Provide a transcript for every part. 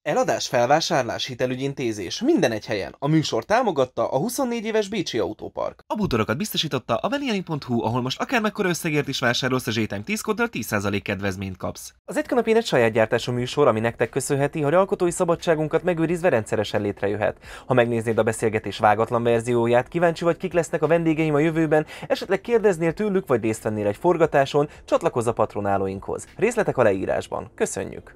Eladás, felvásárlás, hitelügyintézés, minden egy helyen. A műsor támogatta a 24 éves Bécsi Autópark. A bútorokat biztosította a veliani.hu, ahol most akár mekkora összegért is vásárolsz, a Zsétime 10 kóddal 10% kedvezményt kapsz. Az Egy kanapén egy saját gyártású műsor, ami nektek köszönheti, hogy alkotói szabadságunkat megőrizve rendszeresen létrejöhet. Ha megnéznéd a beszélgetés vágatlan verzióját, kíváncsi vagy, kik lesznek a vendégeim a jövőben, esetleg kérdeznél tőlük vagy részt vennél egy forgatáson, csatlakozz a patronálóinkhoz. Részletek a leírásban. Köszönjük!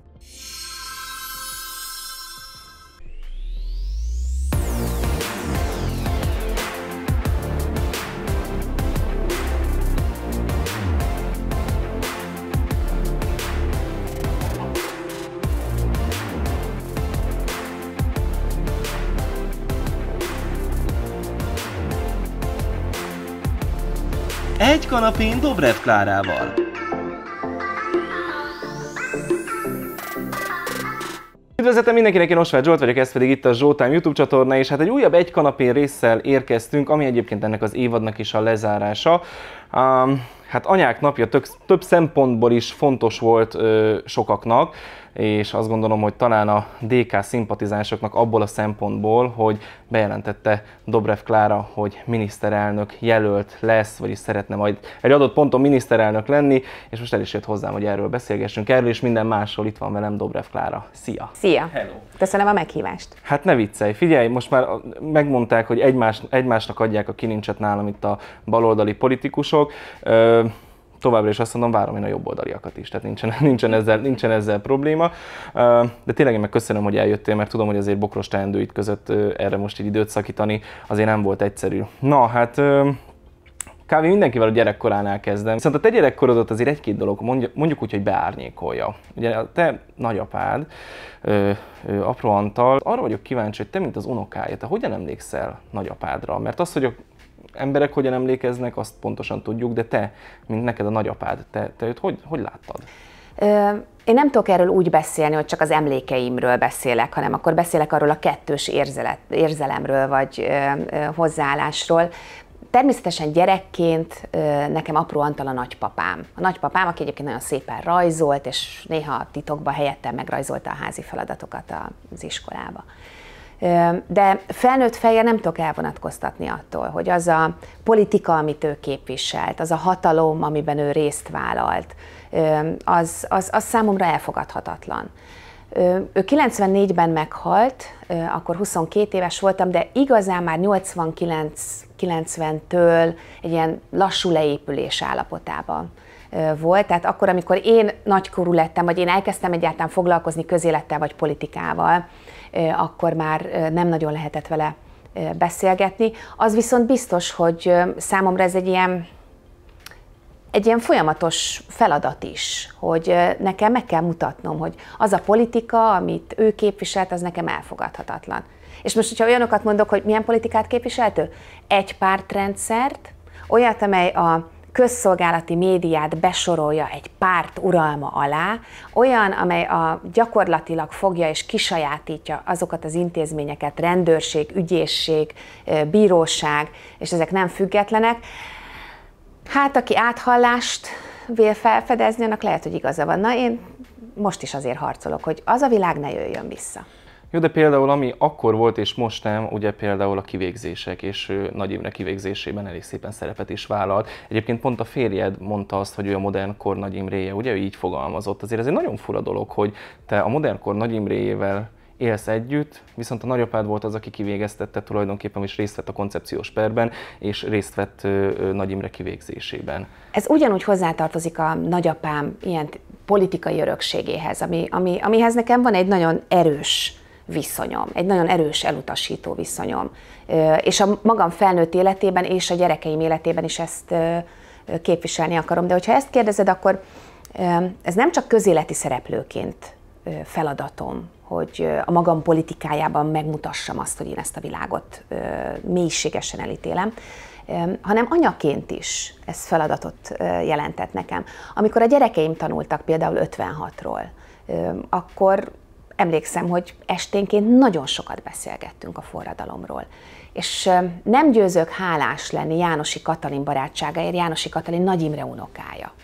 Egy kanapén Dobrev Klárával. Üdvözletem mindenkinek, én Osváth Zsolt vagyok, ez pedig itt a Zsoltime YouTube csatorna, és hát egy újabb Egy kanapén résszel érkeztünk, ami egyébként ennek az évadnak is a lezárása. Hát anyák napja több szempontból is fontos volt sokaknak, és azt gondolom, hogy talán a DK szimpatizánsoknak abból a szempontból, hogy bejelentette Dobrev Klára, hogy miniszterelnök jelölt lesz, vagyis szeretne majd egy adott ponton miniszterelnök lenni, és most el is jött hozzám, hogy erről beszélgessünk, erről és minden másról. Itt van velem Dobrev Klára. Szia! Szia! Hello! Köszönöm a meghívást. Hát ne viccelj, figyelj, most már megmondták, hogy egymásnak adják a kilincset nálam itt a baloldali politikusok. Továbbra is azt mondom, várom én a jobboldaliakat is, tehát nincsen ezzel probléma. De tényleg én meg köszönöm, hogy eljöttél, mert tudom, hogy azért bokros teendőid között erre most így időt szakítani azért nem volt egyszerű. Na hát, kb. Mindenkivel a gyerekkoránál kezdem. Viszont a te gyerekkorodat azért egy-két dolog, mondjuk úgy, hogy beárnyékolja. Ugye a te nagyapád, Apró Antal, arra vagyok kíváncsi, hogy te, mint az unokája, te hogyan emlékszel nagyapádra? Mert az, hogy emberek hogyan emlékeznek, azt pontosan tudjuk, de te, mint neked a nagyapád, te őt hogy láttad? Én nem tudok erről úgy beszélni, hogy csak az emlékeimről beszélek, hanem akkor beszélek arról a kettős érzelemről, vagy hozzáállásról. Természetesen gyerekként nekem Apró Antal a nagypapám. A nagypapám, aki egyébként nagyon szépen rajzolt, és néha titokban helyettem megrajzolta a házi feladatokat az iskolába. De felnőtt fejjel nem tudok elvonatkoztatni attól, hogy az a politika, amit ő képviselt, az a hatalom, amiben ő részt vállalt, az számomra elfogadhatatlan. Ő 94-ben meghalt, akkor 22 éves voltam, de igazán már 89-90-től egy ilyen lassú leépülés állapotában volt. Tehát akkor, amikor én nagykorú lettem, vagy én elkezdtem egyáltalán foglalkozni közélettel vagy politikával, akkor már nem nagyon lehetett vele beszélgetni. Az viszont biztos, hogy számomra ez egy ilyen folyamatos feladat is, hogy nekem meg kell mutatnom, hogy az a politika, amit ő képviselt, az nekem elfogadhatatlan. És most, hogyha olyanokat mondok, hogy milyen politikát képviselt ő? Egy pártrendszert, olyat, amely a közszolgálati médiát besorolja egy párt uralma alá, olyan, amely gyakorlatilag fogja és kisajátítja azokat az intézményeket, rendőrség, ügyészség, bíróság, és ezek nem függetlenek. Hát, aki áthallást vél felfedezni, annak lehet, hogy igaza van. Na, én most is azért harcolok, hogy az a világ ne jöjjön vissza. Jó, de például ami akkor volt és most nem, ugye például a kivégzések, és Nagy Imre kivégzésében elég szépen szerepet is vállalt. Egyébként pont a férjed mondta azt, hogy ő a modern kor Nagy Imréje, ugye ő így fogalmazott. Azért ez egy nagyon fura dolog, hogy te a modern kor Nagy Imréjével élsz együtt, viszont a nagyapád volt az, aki kivégeztette tulajdonképpen, és részt vett a koncepciós perben, és részt vett Nagy Imre kivégzésében. Ez ugyanúgy hozzátartozik a nagyapám ilyen politikai örökségéhez, amihez nekem van egy nagyon erős viszonyom, egy nagyon erős elutasító viszonyom. És a magam felnőtt életében és a gyerekeim életében is ezt képviselni akarom. De hogyha ezt kérdezed, akkor ez nem csak közéleti szereplőként feladatom, hogy a magam politikájában megmutassam azt, hogy én ezt a világot mélységesen elítélem, hanem anyaként is ez feladatot jelentett nekem. Amikor a gyerekeim tanultak például 56-ról, akkor emlékszem, hogy esténként nagyon sokat beszélgettünk a forradalomról. És nem győzök hálás lenni Jánosi Katalin barátságáért, Jánosi Katalin Nagy Imre unokája.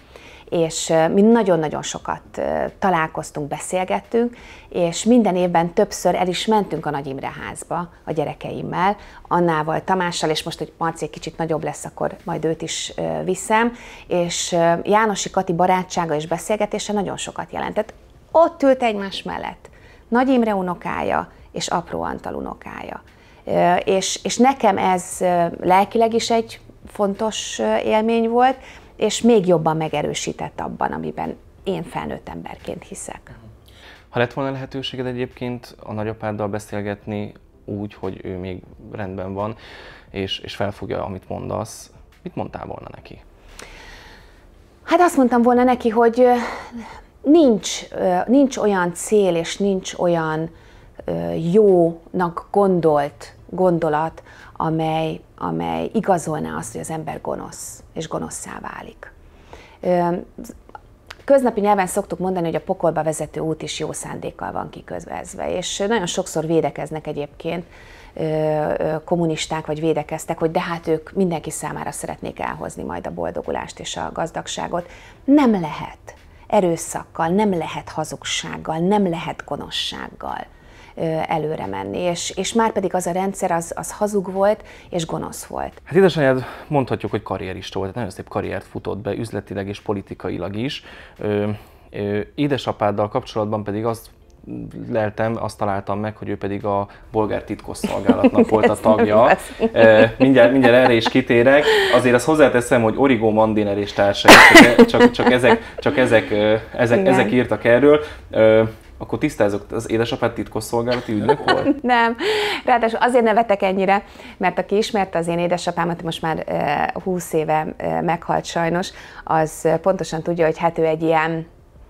és mi nagyon-nagyon sokat találkoztunk, beszélgettünk, és minden évben többször el is mentünk a Nagy Imre házba a gyerekeimmel, Annával, Tamással, és most, hogy Marci egy kicsit nagyobb lesz, akkor majd őt is viszem, és Jánosi Kati barátsága és beszélgetése nagyon sokat jelentett. Ott ült egymás mellett Nagy Imre unokája és Apró Antal unokája. És nekem ez lelkileg is egy fontos élmény volt, és még jobban megerősített abban, amiben én felnőtt emberként hiszek. Ha lett volna lehetőséged egyébként a nagyapáddal beszélgetni úgy, hogy ő még rendben van, és felfogja, amit mondasz, mit mondtál volna neki? Hát azt mondtam volna neki, hogy nincs olyan cél, és nincs olyan jónak gondolt gondolat, amely igazolná azt, hogy az ember gonosz, és gonoszszá válik. Köznapi nyelven szoktuk mondani, hogy a pokolba vezető út is jó szándékkal van kikövezve, és nagyon sokszor védekeznek egyébként kommunisták, vagy védekeztek, hogy de hát ők mindenki számára szeretnék elhozni majd a boldogulást és a gazdagságot. Nem lehet erőszakkal, nem lehet hazugsággal, nem lehet gonoszsággal előre menni, és már pedig az a rendszer az hazug volt és gonosz volt. Hát édesanyád mondhatjuk, hogy karrierista volt, nagyon szép karriert futott be, üzletileg és politikailag is. Édesapáddal kapcsolatban pedig azt találtam meg, hogy ő pedig a bolgár titkosszolgálatnak volt a tagja. Mindjárt erre is kitérek. Azért azt hozzáteszem, hogy Origo Mandiner és társai, csak ezek írtak erről. Akkor tisztázok, az édesapád titkosszolgálati ügynök volt? Nem, ráadásul azért nevetek ennyire, mert aki ismerte az én édesapámat, most már 20 éve meghalt sajnos, az pontosan tudja, hogy hát ő egy ilyen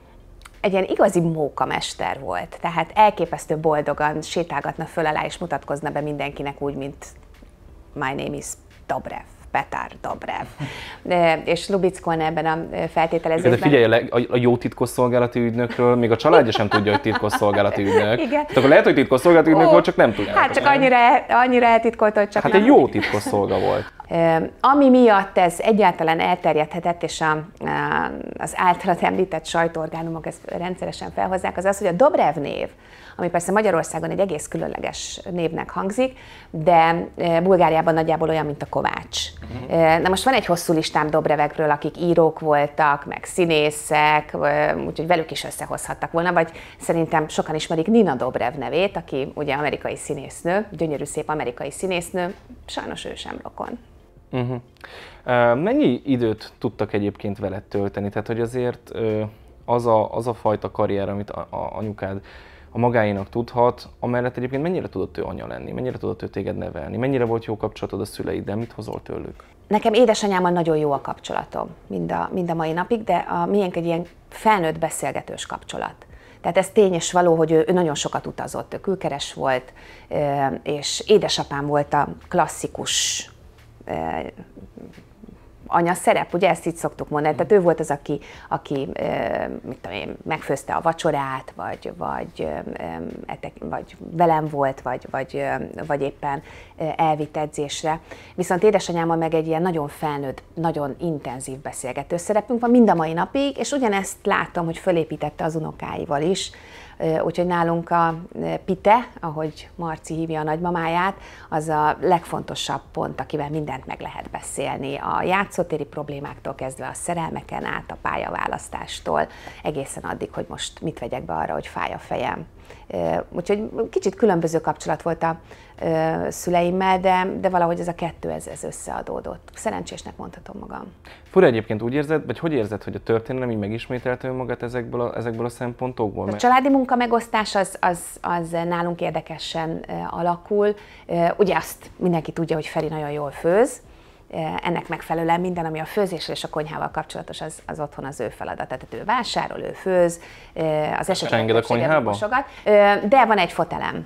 igazi mókamester volt. Tehát elképesztő boldogan sétálgatna föl alá, és mutatkozna be mindenkinek úgy, mint my name is Dobrev. Petár Dobrev. És Lubickolna ebben a feltételezésben. De figyelj, a jó titkosszolgálati ügynökről még a családja sem tudja, hogy titkosszolgálati ügynök. Igen. Tehát akkor lehet, hogy titkosszolgálati ügynök volt, csak nem tudja. Hát csak annyira eltitkolta, hogy csak hát nem. egy jó titkosszolga volt. Ami miatt ez egyáltalán elterjedhetett, és az általad említett sajtóorgánumok ezt rendszeresen felhozzák, az az, hogy a Dobrev név, ami persze Magyarországon egy egész különleges névnek hangzik, de Bulgáriában nagyjából olyan, mint a Kovács. Na most van egy hosszú listám Dobrevekről, akik írók voltak, meg színészek, úgyhogy velük is összehozhattak volna, vagy szerintem sokan ismerik Nina Dobrev nevét, aki ugye amerikai színésznő, gyönyörű szép amerikai színésznő, sajnos ő sem rokon. Mennyi időt tudtak egyébként veled tölteni? Tehát, hogy azért az a fajta karrier, amit anyukád a magáénak tudhat, amellett egyébként mennyire tudott ő anya lenni, mennyire tudott ő téged nevelni, mennyire volt jó kapcsolatod a szüleiddel, mit hozol tőlük? Nekem édesanyámmal nagyon jó a kapcsolatom, mind a mai napig, de a miénk egy ilyen felnőtt beszélgetős kapcsolat. Tehát ez tény és való, hogy ő nagyon sokat utazott, ő külkeres volt, és édesapám volt a klasszikus anyaszerep, ugye ezt így szoktuk mondani, tehát ő volt az, aki mit tudom én, megfőzte a vacsorát, vagy velem volt, vagy éppen elvitt edzésre. Viszont édesanyámmal meg egy ilyen nagyon felnőtt, nagyon intenzív beszélgető szerepünk van mind a mai napig, és ugyanezt látom, hogy fölépítette az unokáival is. Úgyhogy nálunk a Pite, ahogy Marci hívja a nagymamáját, az a legfontosabb pont, akivel mindent meg lehet beszélni. A játszótéri problémáktól kezdve a szerelmeken át, a pályaválasztástól, egészen addig, hogy most mit vegyek be arra, hogy fáj a fejem. Úgyhogy kicsit különböző kapcsolat volt a szüleimmel, de valahogy ez a kettő ez összeadódott. Szerencsésnek mondhatom magam. Fura egyébként úgy érzed, vagy hogy érzed, hogy a történelem így megismételte önmagát ezekből a szempontokból? A családi munka megosztás az nálunk érdekesen alakul. Ugye azt mindenki tudja, hogy Feri nagyon jól főz, ennek megfelelően minden, ami a főzéssel és a konyhával kapcsolatos, az otthon az ő feladat. Tehát ő vásárol, ő főz, az esetleg a konyhába? mosogat, de van egy fotelem.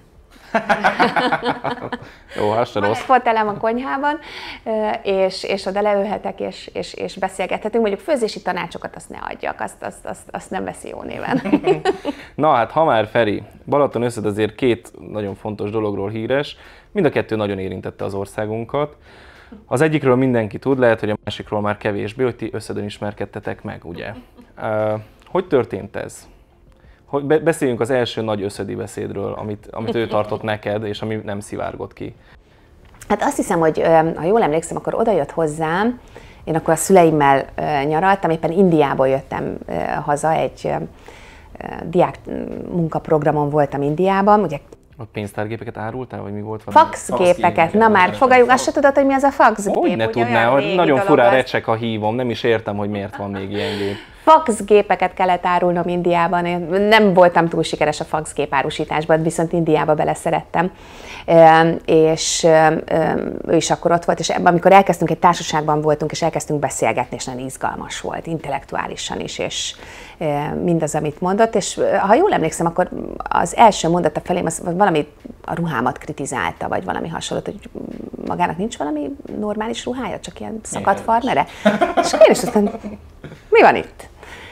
Jó, hát se rossz. Van egy fotelem a konyhában, és oda leülhetek, és beszélgethetünk. Mondjuk főzési tanácsokat azt ne adjak, azt nem veszi jó néven. Na hát, ha már Feri, Balaton összed azért két nagyon fontos dologról híres, mind a kettő nagyon érintette az országunkat. Az egyikről mindenki tud, lehet, hogy a másikról már kevésbé, hogy ti összedön ismerkedtetek meg, ugye? Hogy történt ez? Beszéljünk az első nagy összödi beszédről, amit ő tartott neked, és ami nem szivárgott ki. Hát azt hiszem, hogy ha jól emlékszem, akkor oda jött hozzám, én akkor a szüleimmel nyaraltam, éppen Indiából jöttem haza, egy diák munkaprogramon voltam Indiában, ugye. A pénztárgépeket árultál, vagy mi volt valami? Faxgépeket, na már fogaljuk, azt se tudod, hogy mi az a faxgép. Hogy ne tudná, hogy nagyon furán recsek a hívom, nem is értem, hogy miért van még ilyen gép. Faxgépeket kellett árulnom Indiában, én nem voltam túl sikeres a faxgép árusításban, viszont Indiába beleszerettem. És ő is akkor ott volt, és amikor elkezdtünk, egy társaságban voltunk, és elkezdtünk beszélgetni, és nagyon izgalmas volt, intellektuálisan is, és mindaz, amit mondott, és ha jól emlékszem, akkor az első mondata felém az valami a ruhámat kritizálta, vagy valami hasonlót, hogy magának nincs valami normális ruhája, csak ilyen szakadt farmere. És én is aztán, mi van itt?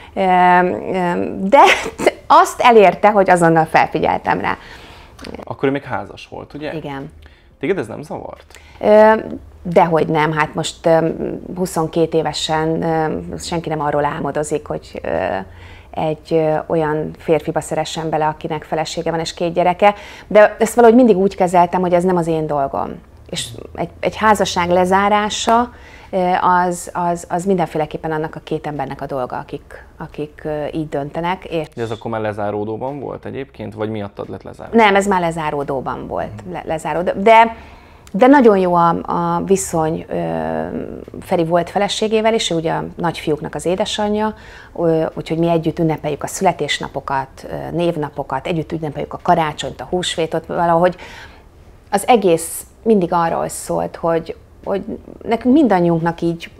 De azt elérte, hogy azonnal felfigyeltem rá. Akkor ő még házas volt, ugye? Igen. Téged ez nem zavart? Dehogy nem, hát most 22 évesen senki nem arról álmodozik, hogy egy olyan férfiba szeressen bele, akinek felesége van és 2 gyereke, de ezt valahogy mindig úgy kezeltem, hogy ez nem az én dolgom. És egy házasság lezárása az mindenféleképpen annak a 2 embernek a dolga, akik így döntenek. És de ez akkor már lezáródóban volt egyébként, vagy miattad lett lezáró? Nem, ez már lezáródóban volt. De nagyon jó a viszony Feri volt feleségével, és ő ugye a nagyfiúknak az édesanyja, úgyhogy mi együtt ünnepeljük a születésnapokat, névnapokat, együtt ünnepeljük a karácsonyt, a húsvétot, valahogy az egész mindig arról szólt, hogy nekünk mindannyiunknak így,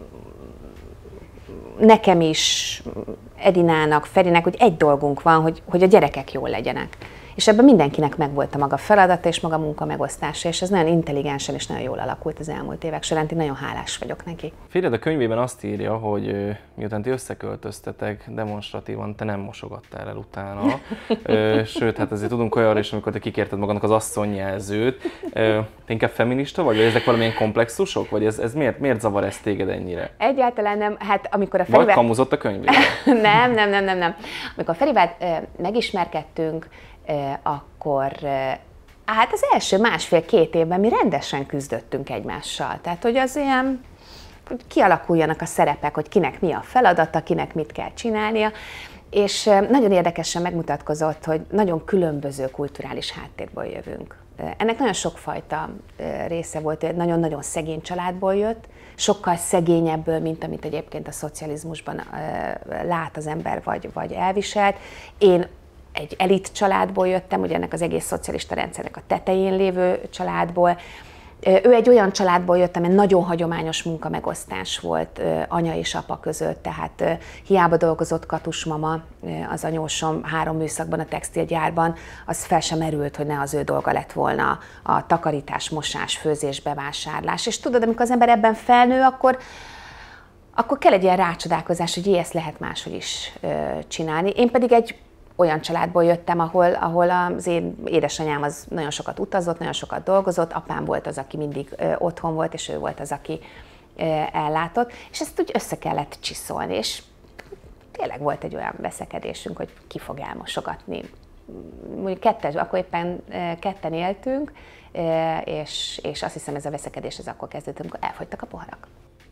nekem is, Edinának, Ferinek, hogy egy dolgunk van, hogy a gyerekek jól legyenek. És ebben mindenkinek megvolt a maga feladata és maga munka megosztása, és ez nagyon intelligensen és nagyon jól alakult az elmúlt évek során, én nagyon hálás vagyok neki. Férjed a könyvében azt írja, hogy miután ti összeköltöztetek, demonstratívan te nem mosogattál el utána. Sőt, hát azért tudunk olyanra is, amikor te kikérted magadnak az asszonyjelzőt. Te inkább feminista vagy ezek valamilyen komplexusok? Vagy ez miért zavar ez téged ennyire? Egyáltalán nem. Hát amikor a Ferivel... Vagy kamuzott a könyvében? Nem. Amikor a Ferivel megismerkedtünk, akkor hát az első 1,5-2 évben mi rendesen küzdöttünk egymással. Tehát, hogy az ilyen, hogy kialakuljanak a szerepek, hogy kinek mi a feladata, kinek mit kell csinálnia, és nagyon érdekesen megmutatkozott, hogy nagyon különböző kulturális háttérből jövünk. Ennek nagyon sokfajta része volt, hogy nagyon-nagyon szegény családból jött, sokkal szegényebből, mint amit egyébként a szocializmusban lát az ember, vagy elviselt. Én egy elit családból jöttem, ugye ennek az egész szocialista rendszernek a tetején lévő családból. Ő egy olyan családból jött, amely nagyon hagyományos munkamegosztás volt anya és apa között, tehát hiába dolgozott katusmama, az anyósom 3 műszakban a textilgyárban, az fel sem merült, hogy ne az ő dolga lett volna a takarítás, mosás, főzés, bevásárlás. És tudod, amikor az ember ebben felnő, akkor kell egy ilyen rácsodálkozás, hogy ezt lehet máshogy is csinálni. Én pedig egy olyan családból jöttem, ahol az én édesanyám az nagyon sokat utazott, nagyon sokat dolgozott, apám volt az, aki mindig otthon volt, és ő volt az, aki ellátott, és ezt úgy össze kellett csiszolni, és tényleg volt egy olyan veszekedésünk, hogy ki fog elmosogatni. Mondjuk akkor éppen 2-en éltünk, és azt hiszem ez a veszekedés ez akkor kezdődött, amikor elfogytak a poharak.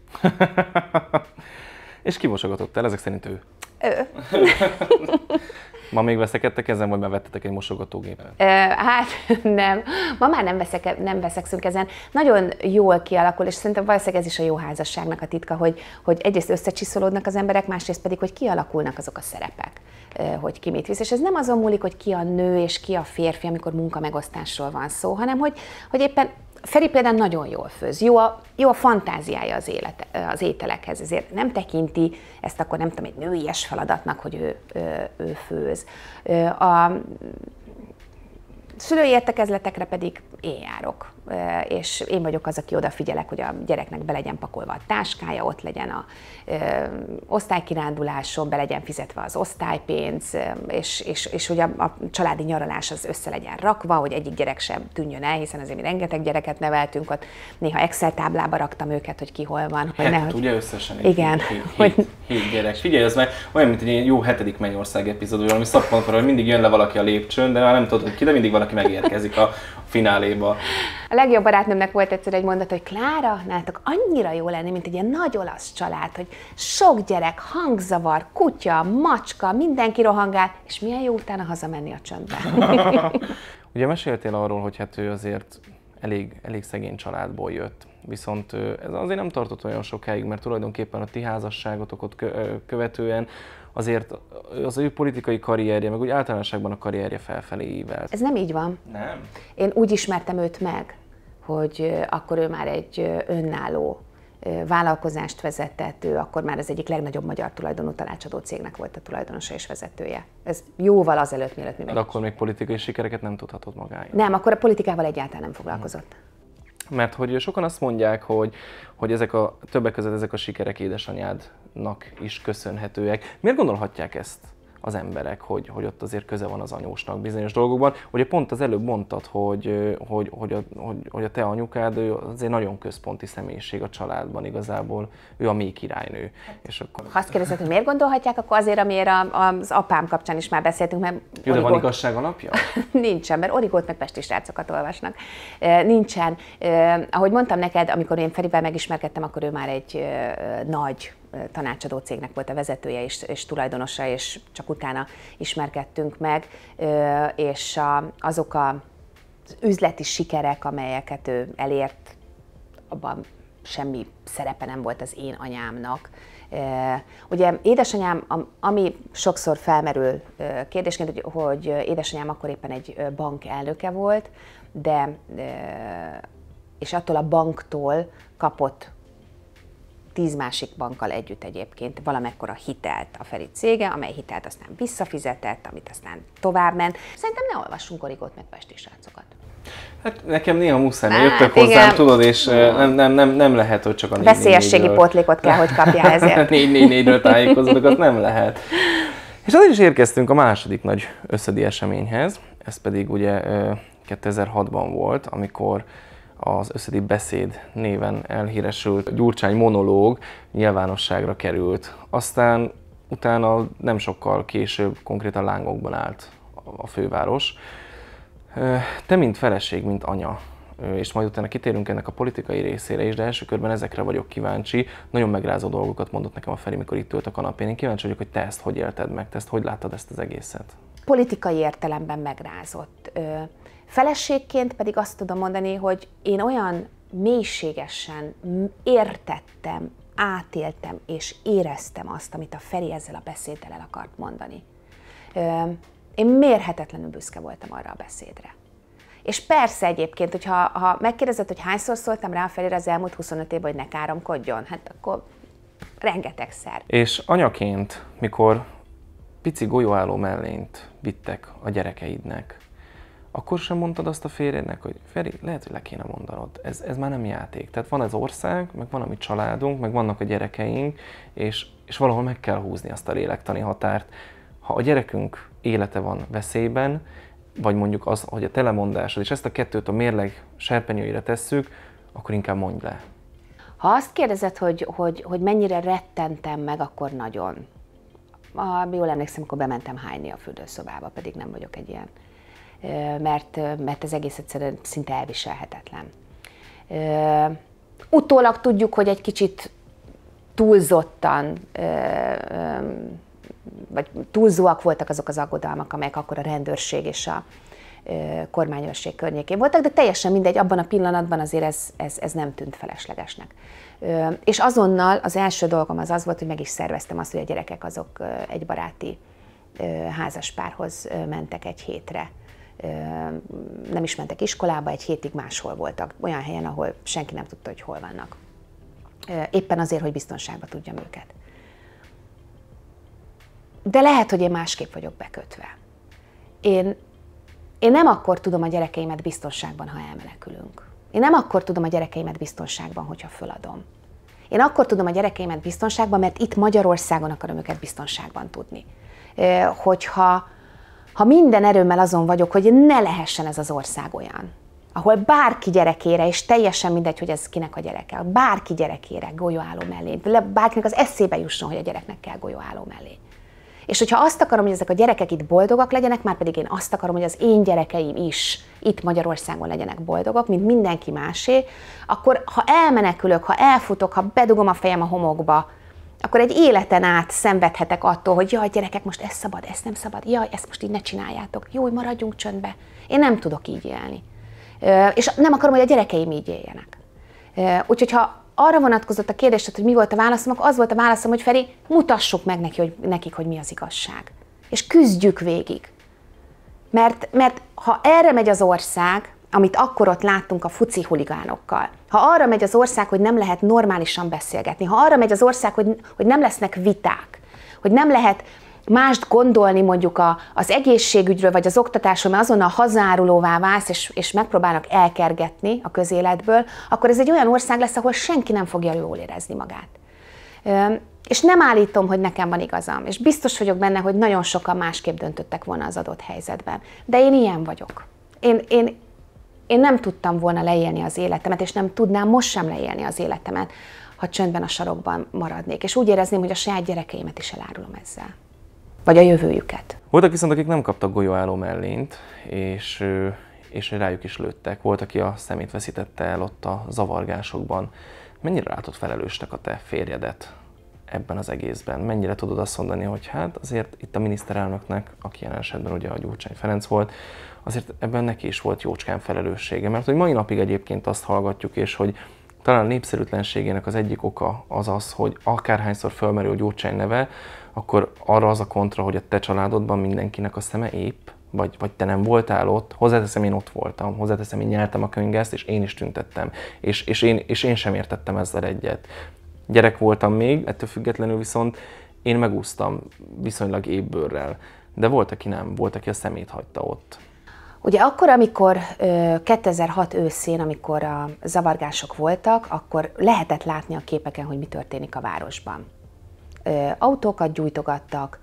És ki mosogatott el? Ezek szerint ő? Ő. Ma még veszekedtek ezen, vagy már vettetek egy mosogatógépet? Hát nem, ma már nem veszekszünk ezen. Nagyon jól kialakul, és szerintem valószínűleg ez is a jó házasságnak a titka, hogy egyrészt összecsiszolódnak az emberek, másrészt pedig, hogy kialakulnak azok a szerepek, hogy ki mit visz. És ez nem azon múlik, hogy ki a nő és ki a férfi, amikor munkamegosztásról van szó, hanem hogy éppen Feri például nagyon jól főz, jó a fantáziája az ételekhez, ezért nem tekinti ezt akkor nem tudom, egy nőies feladatnak, hogy ő főz. szülői értekezletekre pedig én járok, és én vagyok az, aki odafigyelek, hogy a gyereknek be legyen pakolva a táskája, ott legyen a osztálykiránduláson, be legyen fizetve az osztálypénz, és hogy a családi nyaralás az össze legyen rakva, hogy egyik gyerek sem tűnjön el, hiszen azért mi rengeteg gyereket neveltünk, ott néha Excel táblába raktam őket, hogy ki hol van. Hetet, ugye összesen? Igen. Hét gyerek. Figyelj, ez már olyan, mint egy jó 7. Mennyország epizód, valami szappanokra, hogy mindig jön le valaki a lépcsőn, de már nem tudod, hogy ki, de mindig valaki megérkezik a fináléba. A legjobb barátnőmnek volt egyszer egy mondat, hogy Klára, nálatok annyira jó lenni, mint egy ilyen nagy olasz család, hogy sok gyerek, hangzavar, kutya, macska, mindenki rohangál, és milyen jó utána hazamenni a csöndbe. Ugye meséltél arról, hogy hát ő azért elég szegény családból jött. Viszont ez azért nem tartott olyan sokáig, mert tulajdonképpen a ti házasságotokat követően azért az ő politikai karrierje, meg úgy általánosságban a karrierje felfelé ívelt. Ez nem így van. Nem? Én úgy ismertem őt meg, hogy akkor ő már egy önálló vállalkozást vezetett, ő akkor már az egyik legnagyobb magyar tulajdonú tanácsadó cégnek volt a tulajdonosa és vezetője. Ez jóval azelőtt, mielőtt mi meg. De akkor még politikai sikereket nem tudhatod magáért. Nem, akkor a politikával egyáltalán nem foglalkozott. Mert hogy sokan azt mondják, hogy többek között ezek a sikerek édesanyádnak is köszönhetőek. Miért gondolhatják ezt az emberek, hogy ott azért köze van az anyósnak bizonyos dolgokban? Ugye pont az előbb mondtad, hogy a te anyukád ő azért nagyon központi személyiség a családban igazából, ő a mély királynő. És akkor... Ha azt kérdezed, hogy miért gondolhatják, akkor azért, amiért az apám kapcsán is már beszéltünk, mert... Jó, de van igazság alapja? Nincsen, mert Origót meg pesti srácokat olvasnak. Nincsen. Ahogy mondtam neked, amikor én Ferivel megismerkedtem, akkor ő már egy nagy tanácsadó cégnek volt a vezetője és tulajdonosa, és csak utána ismerkedtünk meg, és azok az üzleti sikerek, amelyeket ő elért, abban semmi szerepe nem volt az én anyámnak. Ugye édesanyám, ami sokszor felmerül kérdésként, hogy édesanyám akkor éppen egy bank elnöke volt, és attól a banktól kapott 10 másik bankkal együtt egyébként valamekkora hitelt a Feri cége, amely hitelt aztán visszafizetett, amit aztán továbbment. Szerintem ne olvassunk Origót meg pesti srácokat. Hát nekem néha muszáj, mert jöttök hozzám, tudod, és nem lehet, hogy csak a 444-ről... Veszélyességi pótlékot kell, hogy kapjál ezért. 444-ről tájékozódok, azt nem lehet. És azért is érkeztünk a második nagy összödi eseményhez, ez pedig ugye 2006-ban volt, amikor az Összödi Beszéd néven elhíresült Gyurcsány monológ nyilvánosságra került. Aztán utána nem sokkal később konkrétan lángokban állt a főváros. Te, mint feleség, mint anya, és majd utána kitérünk ennek a politikai részére is, de első körben ezekre vagyok kíváncsi. Nagyon megrázó dolgokat mondott nekem a Feri, mikor itt ült a kanapén. Én kíváncsi vagyok, hogy te ezt hogy élted meg, te ezt hogy láttad ezt az egészet? Politikai értelemben megrázott. Feleségként pedig azt tudom mondani, hogy én olyan mélységesen értettem, átéltem és éreztem azt, amit a Feri ezzel a beszéddel el akart mondani. Én mérhetetlenül büszke voltam arra a beszédre. És persze egyébként, hogyha megkérdezed, hogy hányszor szóltam rá a Ferire az elmúlt 25 évben, hogy ne káromkodjon, hát akkor rengetegszer. És anyaként, mikor pici golyóálló mellényt vittek a gyerekeidnek, akkor sem mondtad azt a férjednek, hogy Feri, lehet, hogy le kéne mondanod, ez már nem játék. Tehát van az ország, meg van a mi családunk, meg vannak a gyerekeink, és valahol meg kell húzni azt a lélektani határt. Ha a gyerekünk élete van veszélyben, vagy mondjuk az, hogy a te lemondásod, és ezt a kettőt a mérleg serpenyőire tesszük, akkor inkább mondj le. Ha azt kérdezed, hogy mennyire rettentem meg, akkor nagyon. Jól emlékszem, akkor bementem hányni a fürdőszobába, pedig nem vagyok egy ilyen. Mert ez egész egyszerűen szinte elviselhetetlen. Utólag tudjuk, hogy egy kicsit túlzottan, vagy túlzóak voltak azok az aggodalmak, amelyek akkor a rendőrség és a kormányőrség környékén voltak, de teljesen mindegy, abban a pillanatban azért ez nem tűnt feleslegesnek. És azonnal az első dolgom az volt, hogy meg is szerveztem azt, hogy a gyerekek azok egy baráti házaspárhoz mentek egy hétre. Nem is mentek iskolába, egy hétig máshol voltak, olyan helyen, ahol senki nem tudta, hogy hol vannak. Éppen azért, hogy biztonságba tudjam őket. De lehet, hogy én másképp vagyok bekötve. Én Én nem akkor tudom a gyerekeimet biztonságban, ha elmenekülünk. Én nem akkor tudom a gyerekeimet biztonságban, hogyha föladom. Én akkor tudom a gyerekeimet biztonságban, mert itt Magyarországon akarom őket biztonságban tudni. Hogyha minden erőmmel azon vagyok, hogy ne lehessen ez az ország olyan, ahol bárki gyerekére, és teljesen mindegy, hogy ez kinek a gyereke, bárki gyerekére golyóálló mellé, bárkinek az eszébe jusson, hogy a gyereknek kell golyóálló mellé. És hogyha azt akarom, hogy ezek a gyerekek itt boldogak legyenek, már pedig én azt akarom, hogy az én gyerekeim is itt Magyarországon legyenek boldogok, mint mindenki másé, akkor ha elmenekülök, ha elfutok, ha bedugom a fejem a homokba, akkor egy életen át szenvedhetek attól, hogy jaj, gyerekek, most ez szabad, ez nem szabad, jaj, ezt most így ne csináljátok, jó, maradjunk csöndbe. Én nem tudok így élni. És nem akarom, hogy a gyerekeim így éljenek. Úgyhogy ha arra vonatkozott a kérdésed, hogy mi volt a válaszom, akkor az volt a válaszom, hogy Feri, mutassuk meg nekik, hogy mi az igazság. És küzdjük végig. Mert ha erre megy az ország, amit akkor ott láttunk a fuci huligánokkal, ha arra megy az ország, hogy nem lehet normálisan beszélgetni, ha arra megy az ország, hogy nem lesznek viták, hogy nem lehet mást gondolni mondjuk az egészségügyről vagy az oktatásról, mert azonnal hazárulóvá válsz, és megpróbálnak elkergetni a közéletből, akkor ez egy olyan ország lesz, ahol senki nem fogja jól érezni magát. És nem állítom, hogy nekem van igazam, és biztos vagyok benne, hogy nagyon sokan másképp döntöttek volna az adott helyzetben. De én ilyen vagyok. Én nem tudtam volna leélni az életemet, és nem tudnám most sem leélni az életemet, ha csöndben a sarokban maradnék. És úgy érezném, hogy a saját gyerekeimet is elárulom ezzel. Vagy a jövőjüket. Voltak viszont, akik nem kaptak golyóálló mellényt, és rájuk is lőttek. Volt, aki a szemét veszítette el ott a zavargásokban. Mennyire látod felelősnek a te férjedet ebben az egészben? Mennyire tudod azt mondani, hogy hát azért itt a miniszterelnöknek, aki jelen esetben ugye a Gyurcsány Ferenc volt, azért ebben neki is volt jócskán felelőssége. Mert hogy mai napig egyébként azt hallgatjuk, és hogy talán a népszerűtlenségének az egyik oka az az, hogy akárhányszor fölmerül Gyurcsány neve, akkor arra az a kontra, hogy a te családodban mindenkinek a szeme épp, vagy te nem voltál ott. Hozzáteszem, én ott voltam, hozzáteszem, én nyertem a könyvgázt, és én is tüntettem. És én sem értettem ezzel egyet. Gyerek voltam még, ettől függetlenül viszont én megúsztam viszonylag ébbőrrel. De volt, aki nem, volt, aki a szemét hagyta ott. Ugye akkor, amikor 2006 őszén, amikor a zavargások voltak, akkor lehetett látni a képeken, hogy mi történik a városban. Autókat gyújtogattak,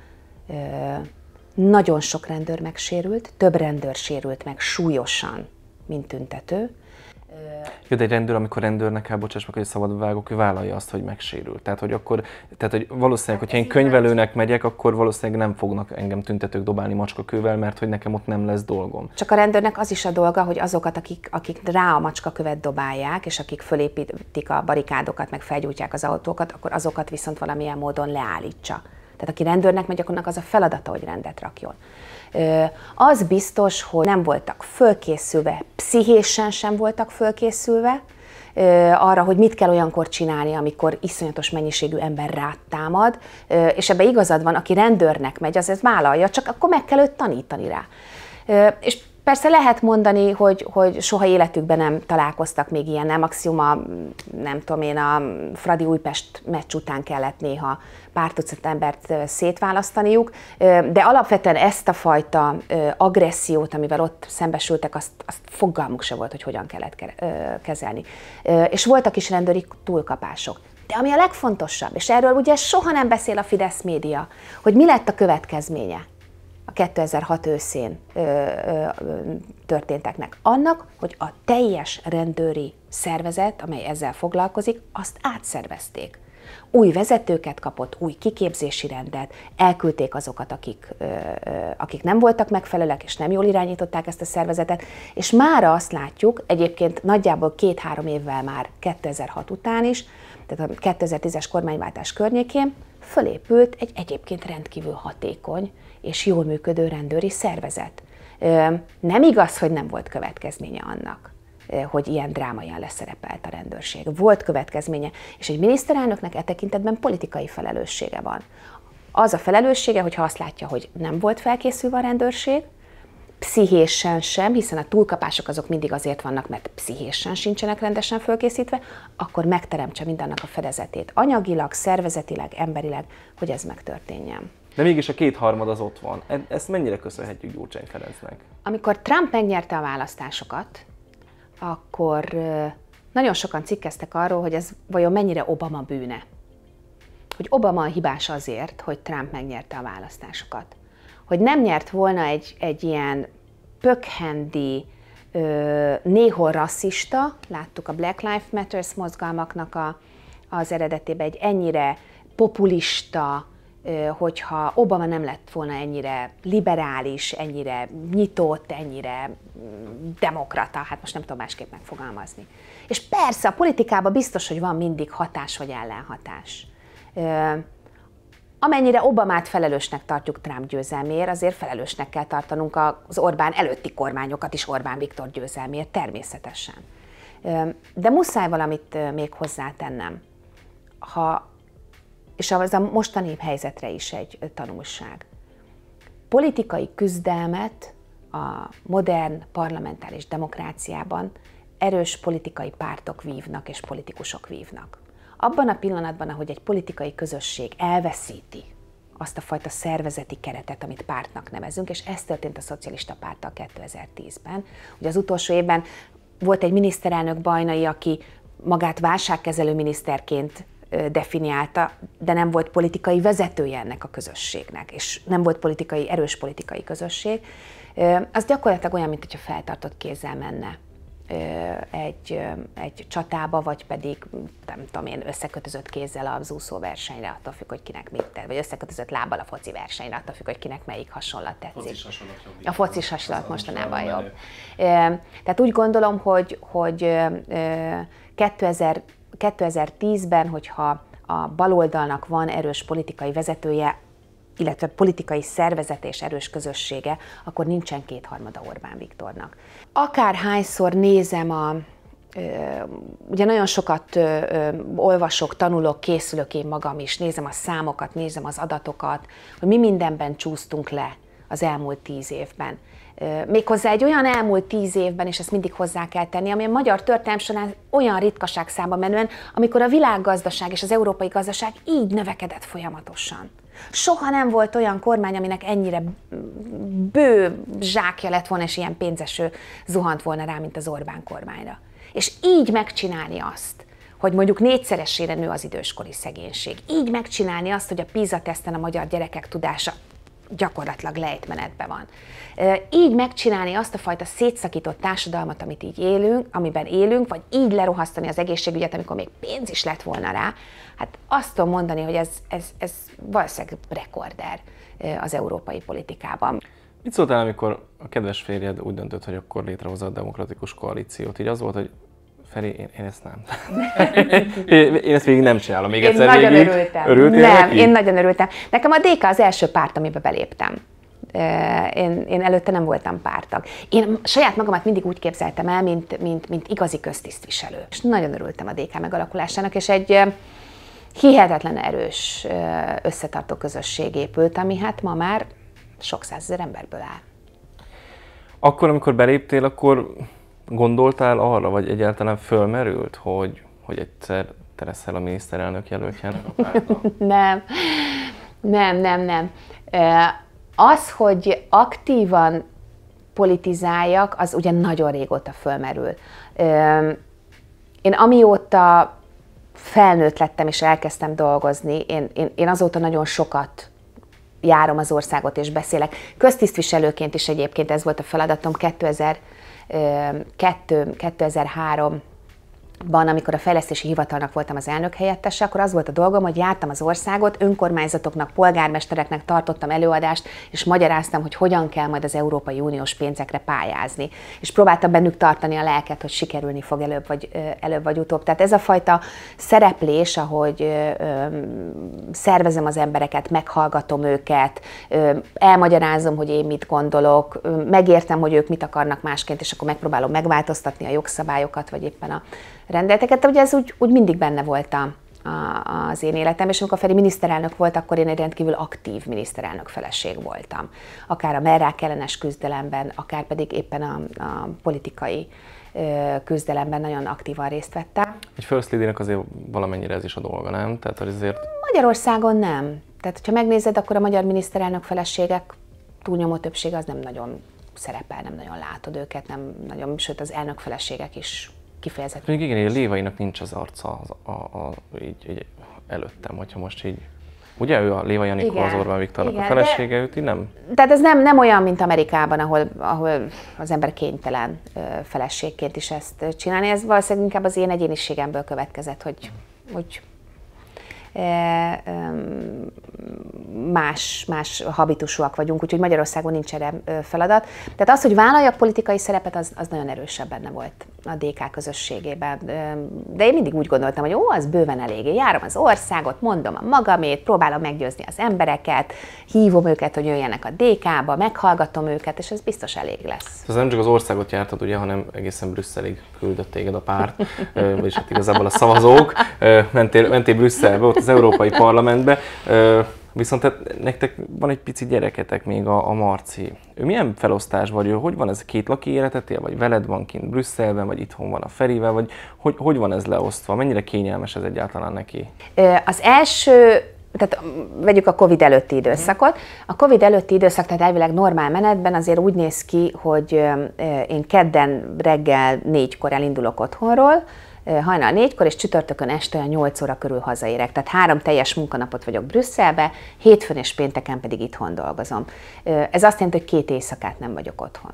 nagyon sok rendőr megsérült, több rendőr sérült meg súlyosan, mint tüntető. Jó, de egy rendőr, amikor rendőrnek kell, bocsáss meg, hogy szabadba vágok, ő vállalja azt, hogy megsérült. Tehát, hogy valószínűleg, hogyha én könyvelőnek megyek, akkor valószínűleg nem fognak engem tüntetők dobálni macskakővel, mert hogy nekem ott nem lesz dolgom. Csak a rendőrnek az is a dolga, hogy azokat, akik rá a macskakövet dobálják, és akik fölépítik a barikádokat, meg felgyújtják az autókat, akkor azokat viszont valamilyen módon leállítsa. Tehát aki rendőrnek megy, akkor az a feladata, hogy rendet rakjon. Az biztos, hogy nem voltak fölkészülve, pszichésen sem voltak fölkészülve arra, hogy mit kell olyankor csinálni, amikor iszonyatos mennyiségű ember rád támad, és ebbe igazad van, aki rendőrnek megy, az ezt vállalja, csak akkor meg kell őt tanítani rá. És persze lehet mondani, hogy soha életükben nem találkoztak még ilyennel, maximum nem tudom én, a Fradi Újpest meccs után kellett néha pár tucat embert szétválasztaniuk, de alapvetően ezt a fajta agressziót, amivel ott szembesültek, azt fogalmuk se volt, hogy hogyan kellett kezelni. És voltak is rendőri túlkapások. De ami a legfontosabb, és erről ugye soha nem beszél a Fidesz média, hogy mi lett a következménye a 2006 őszén történteknek. Annak, hogy a teljes rendőri szervezet, amely ezzel foglalkozik, azt átszervezték. Új vezetőket kapott, új kiképzési rendet, elküldték azokat, akik nem voltak megfelelőek, és nem jól irányították ezt a szervezetet, és mára azt látjuk, egyébként nagyjából 2-3 évvel már 2006 után is, tehát a 2010-es kormányváltás környékén fölépült egy egyébként rendkívül hatékony és jól működő rendőri szervezet. Nem igaz, hogy nem volt következménye annak, hogy ilyen drámaian leszerepelt a rendőrség. Volt következménye, és egy miniszterelnöknek e tekintetben politikai felelőssége van. Az a felelőssége, hogyha azt látja, hogy nem volt felkészülve a rendőrség, pszichésen sem, hiszen a túlkapások azok mindig azért vannak, mert pszichésen sincsenek rendesen fölkészítve, akkor megteremtse mindannak a fedezetét anyagilag, szervezetileg, emberileg, hogy ez megtörténjen. De mégis a kétharmad az ott van. Ezt mennyire köszönhetjük Gyurcsány Ferencnek? Amikor Trump megnyerte a választásokat, akkor nagyon sokan cikkeztek arról, hogy ez vajon mennyire Obama bűne. Hogy Obama a hibás azért, hogy Trump megnyerte a választásokat. Hogy nem nyert volna egy ilyen pökhendi, néhol rasszista, láttuk a Black Lives Matter mozgalmaknak az eredetében, egy ennyire populista, hogyha Obama nem lett volna ennyire liberális, ennyire nyitott, ennyire demokrata, hát most nem tudom másképp megfogalmazni. És persze a politikában biztos, hogy van mindig hatás vagy ellenhatás. Amennyire Obamát felelősnek tartjuk Trump győzelméért, azért felelősnek kell tartanunk az Orbán előtti kormányokat is Orbán Viktor győzelméért, természetesen. De muszáj valamit még hozzátennem. És az a mostani helyzetre is egy tanulság. Politikai küzdelmet a modern parlamentáris demokráciában erős politikai pártok vívnak és politikusok vívnak. Abban a pillanatban, ahogy egy politikai közösség elveszíti azt a fajta szervezeti keretet, amit pártnak nevezünk, és ez történt a Szocialista Párttal 2010-ben. Ugye az utolsó évben volt egy miniszterelnök, Bajnai, aki magát válságkezelő miniszterként definiálta, de nem volt politikai vezetője ennek a közösségnek, és nem volt erős politikai közösség. Az gyakorlatilag olyan, mint hogyha feltartott kézzel menne egy csatába, vagy pedig, nem tudom én, összekötözött kézzel az úszóversenyre, attól függ, hogy kinek mit tett, vagy összekötözött lábbal a foci versenyre, attól függ, hogy kinek melyik hasonlat tetszik. A focis hasonlat mostanában jobb. Tehát úgy gondolom, hogy 2010-ben, hogyha a baloldalnak van erős politikai vezetője, illetve politikai szervezet és erős közössége, akkor nincsen kétharmada Orbán Viktornak. Akárhányszor nézem ugye nagyon sokat olvasok, tanulok, készülök én magam is, nézem a számokat, nézem az adatokat, hogy mi mindenben csúsztunk le az elmúlt 10 évben. Méghozzá egy olyan elmúlt 10 évben, és ezt mindig hozzá kell tenni, ami a magyar történelem során olyan ritkaság számba menően, amikor a világgazdaság és az európai gazdaság így növekedett folyamatosan. Soha nem volt olyan kormány, aminek ennyire bő zsákja lett volna, és ilyen pénzeső zuhant volna rá, mint az Orbán kormányra. És így megcsinálni azt, hogy mondjuk 4-szeresére nő az időskori szegénység. Így megcsinálni azt, hogy a PISA-teszten a magyar gyerekek tudása gyakorlatilag lejtmenetben van. Így megcsinálni azt a fajta szétszakított társadalmat, amiben élünk, vagy így lerohasztani az egészségügyet, amikor még pénz is lett volna rá, hát azt tudom mondani, hogy ez valószínűleg rekorder az európai politikában. Mit szóltál, amikor a kedves férjed úgy döntött, hogy akkor létrehozza a demokratikus koalíciót? Így az volt, hogy Feri, én ezt nem. Én ezt végig nem csinálom. Még egyszer nagyon örültem. Örültél nem, neki? Én nagyon örültem. Nekem a DK az első párt, amiben beléptem. Én előtte nem voltam pártag. Én saját magamat mindig úgy képzeltem el, mint igazi köztisztviselő. És nagyon örültem a DK megalakulásának, és egy hihetetlen erős összetartó közösség épült, ami hát ma már sok százezer emberből áll. Akkor, amikor beléptél, akkor gondoltál arra, vagy egyáltalán fölmerült, hogy egyszer te leszel a miniszterelnök jelöltje ennek a pártnak? Nem. Az, hogy aktívan politizáljak, az ugye nagyon régóta fölmerül. Én amióta felnőtt lettem és elkezdtem dolgozni, én azóta nagyon sokat járom az országot és beszélek. Köztisztviselőként is egyébként ez volt a feladatom 2003-ban, amikor a fejlesztési hivatalnak voltam az elnök helyettese, akkor az volt a dolgom, hogy jártam az országot, önkormányzatoknak, polgármestereknek tartottam előadást, és magyaráztam, hogy hogyan kell majd az Európai Uniós pénzekre pályázni. És próbáltam bennük tartani a lelket, hogy sikerülni fog előbb vagy utóbb. Tehát ez a fajta szereplés, ahogy szervezem az embereket, meghallgatom őket, elmagyarázom, hogy én mit gondolok, megértem, hogy ők mit akarnak másként, és akkor megpróbálom megváltoztatni a jogszabályokat, vagy éppen a rendeleteket, de ugye ez úgy mindig benne volt az én életem, és amikor Feri miniszterelnök volt, akkor én egy rendkívül aktív miniszterelnök feleség voltam. Akár a merrák ellenes küzdelemben, akár pedig éppen a politikai küzdelemben nagyon aktívan részt vettem. Egy First Lady-nek azért valamennyire ez is a dolga, nem? Tehát azért... Magyarországon nem. Tehát, ha megnézed, akkor a magyar miniszterelnök feleségek túlnyomó többsége az nem nagyon szerepel, nem nagyon látod őket, nem nagyon, sőt az elnök feleségek is kifejezetten. Mondjuk igen, a Lévainak nincs az arca így előttem, hogyha most így. Ugye ő a Lévai Anikó, az Orbán Viktornak a felesége, őt így nem? Tehát ez nem olyan, mint Amerikában, ahol az ember kénytelen feleségként is ezt csinálni. Ez valószínűleg inkább az én egyéniségemből következett, hogy más habitusúak vagyunk, úgyhogy Magyarországon nincs erre feladat. Tehát az, hogy vállaljak politikai szerepet, az nagyon erősebb benne volt a DK közösségében. De én mindig úgy gondoltam, hogy az bőven elég. Én járom az országot, mondom a magamét, próbálom meggyőzni az embereket, hívom őket, hogy jöjjenek a DK-ba, meghallgatom őket, és ez biztos elég lesz. Ez nem csak az országot jártad, ugye, hanem egészen Brüsszelig küldött téged a párt, vagyis hát igazából a szavazók. Mentél Brüsszelbe, ott az Európai Parlamentbe. Viszont hát nektek van egy pici gyereketek még, a Marci. Ő milyen felosztás vagy? Hogy van ez, két laki életet él? Vagy veled van kint Brüsszelben, vagy itthon van a Ferivel? Vagy hogy van ez leosztva? Mennyire kényelmes ez egyáltalán neki? Az első, tehát vegyük a Covid előtti időszakot. A Covid előtti időszak, tehát elvileg normál menetben azért úgy néz ki, hogy én kedden reggel 4-kor elindulok otthonról, hajnal 4-kor, és csütörtökön este olyan 8 óra körül hazaérek. Tehát 3 teljes munkanapot vagyok Brüsszelbe, hétfőn és pénteken pedig itthon dolgozom. Ez azt jelenti, hogy 2 éjszakát nem vagyok otthon.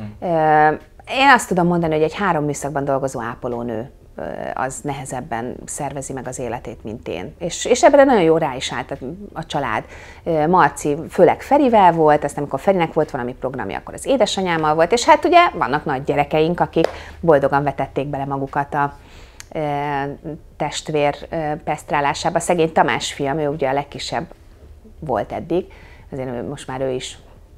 Én azt tudom mondani, hogy egy 3 műszakban dolgozó ápolónő az nehezebben szervezi meg az életét, mint én. És ebben nagyon jó rá is állt a család. Marci főleg Ferivel volt, aztán amikor Ferinek volt valami programja, akkor az édesanyámmal volt, és hát ugye vannak nagy gyerekeink, akik boldogan vetették bele magukat a testvér pesztrálásába. Szegény Tamás fiam, ő ugye a legkisebb volt eddig, azért most már ő is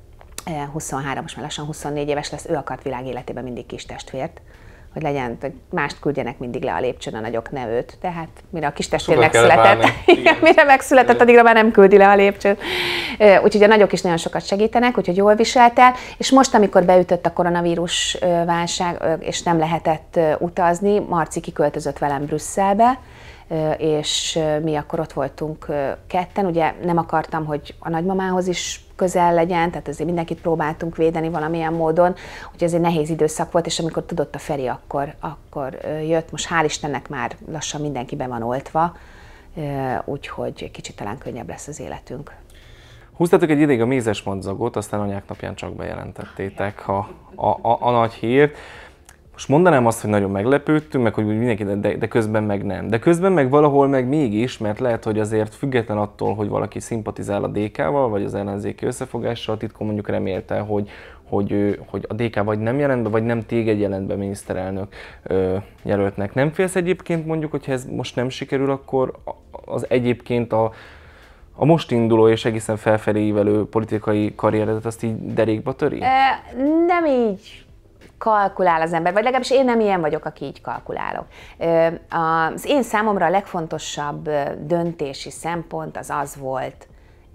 23, most már lassan 24 éves lesz, ő akart világ életében mindig kis testvért, hogy legyen, hogy mást küldjenek mindig le a lépcsőn, a nagyok ne őt. Tehát mire a kis testvér megszületett, mire megszületett, addigra már nem küldi le a lépcsőn. Úgyhogy a nagyok is nagyon sokat segítenek, úgyhogy jól viselt el. És most, amikor beütött a koronavírus válság, és nem lehetett utazni, Marci kiköltözött velem Brüsszelbe, és mi akkor ott voltunk ketten. Ugye nem akartam, hogy a nagymamához is közel legyen, tehát azért mindenkit próbáltunk védeni valamilyen módon, úgyhogy ez egy nehéz időszak volt, és amikor tudott a Feri, akkor jött. Most hál' Istennek már lassan mindenki be van oltva, úgyhogy kicsit talán könnyebb lesz az életünk. Húztatok egy ideig a mézes madzagot, aztán anyák napján csak bejelentettétek a nagy hírt. Most mondanám azt, hogy nagyon meglepődtünk, meg hogy mindenki, de közben meg nem. De közben meg valahol meg mégis, mert lehet, hogy azért független attól, hogy valaki szimpatizál a DK-val, vagy az ellenzéki összefogással, titkon mondjuk remélte, hogy a DK vagy nem jelent be, vagy nem téged jelent be miniszterelnök jelöltnek. Nem félsz egyébként mondjuk, hogyha ez most nem sikerül, akkor az egyébként a most induló és egészen felfelé ívelő politikai karrieredet azt így derékba töri? Nem így kalkulál az ember, vagy legalábbis én nem ilyen vagyok, aki így kalkulálok. Az én számomra a legfontosabb döntési szempont az volt,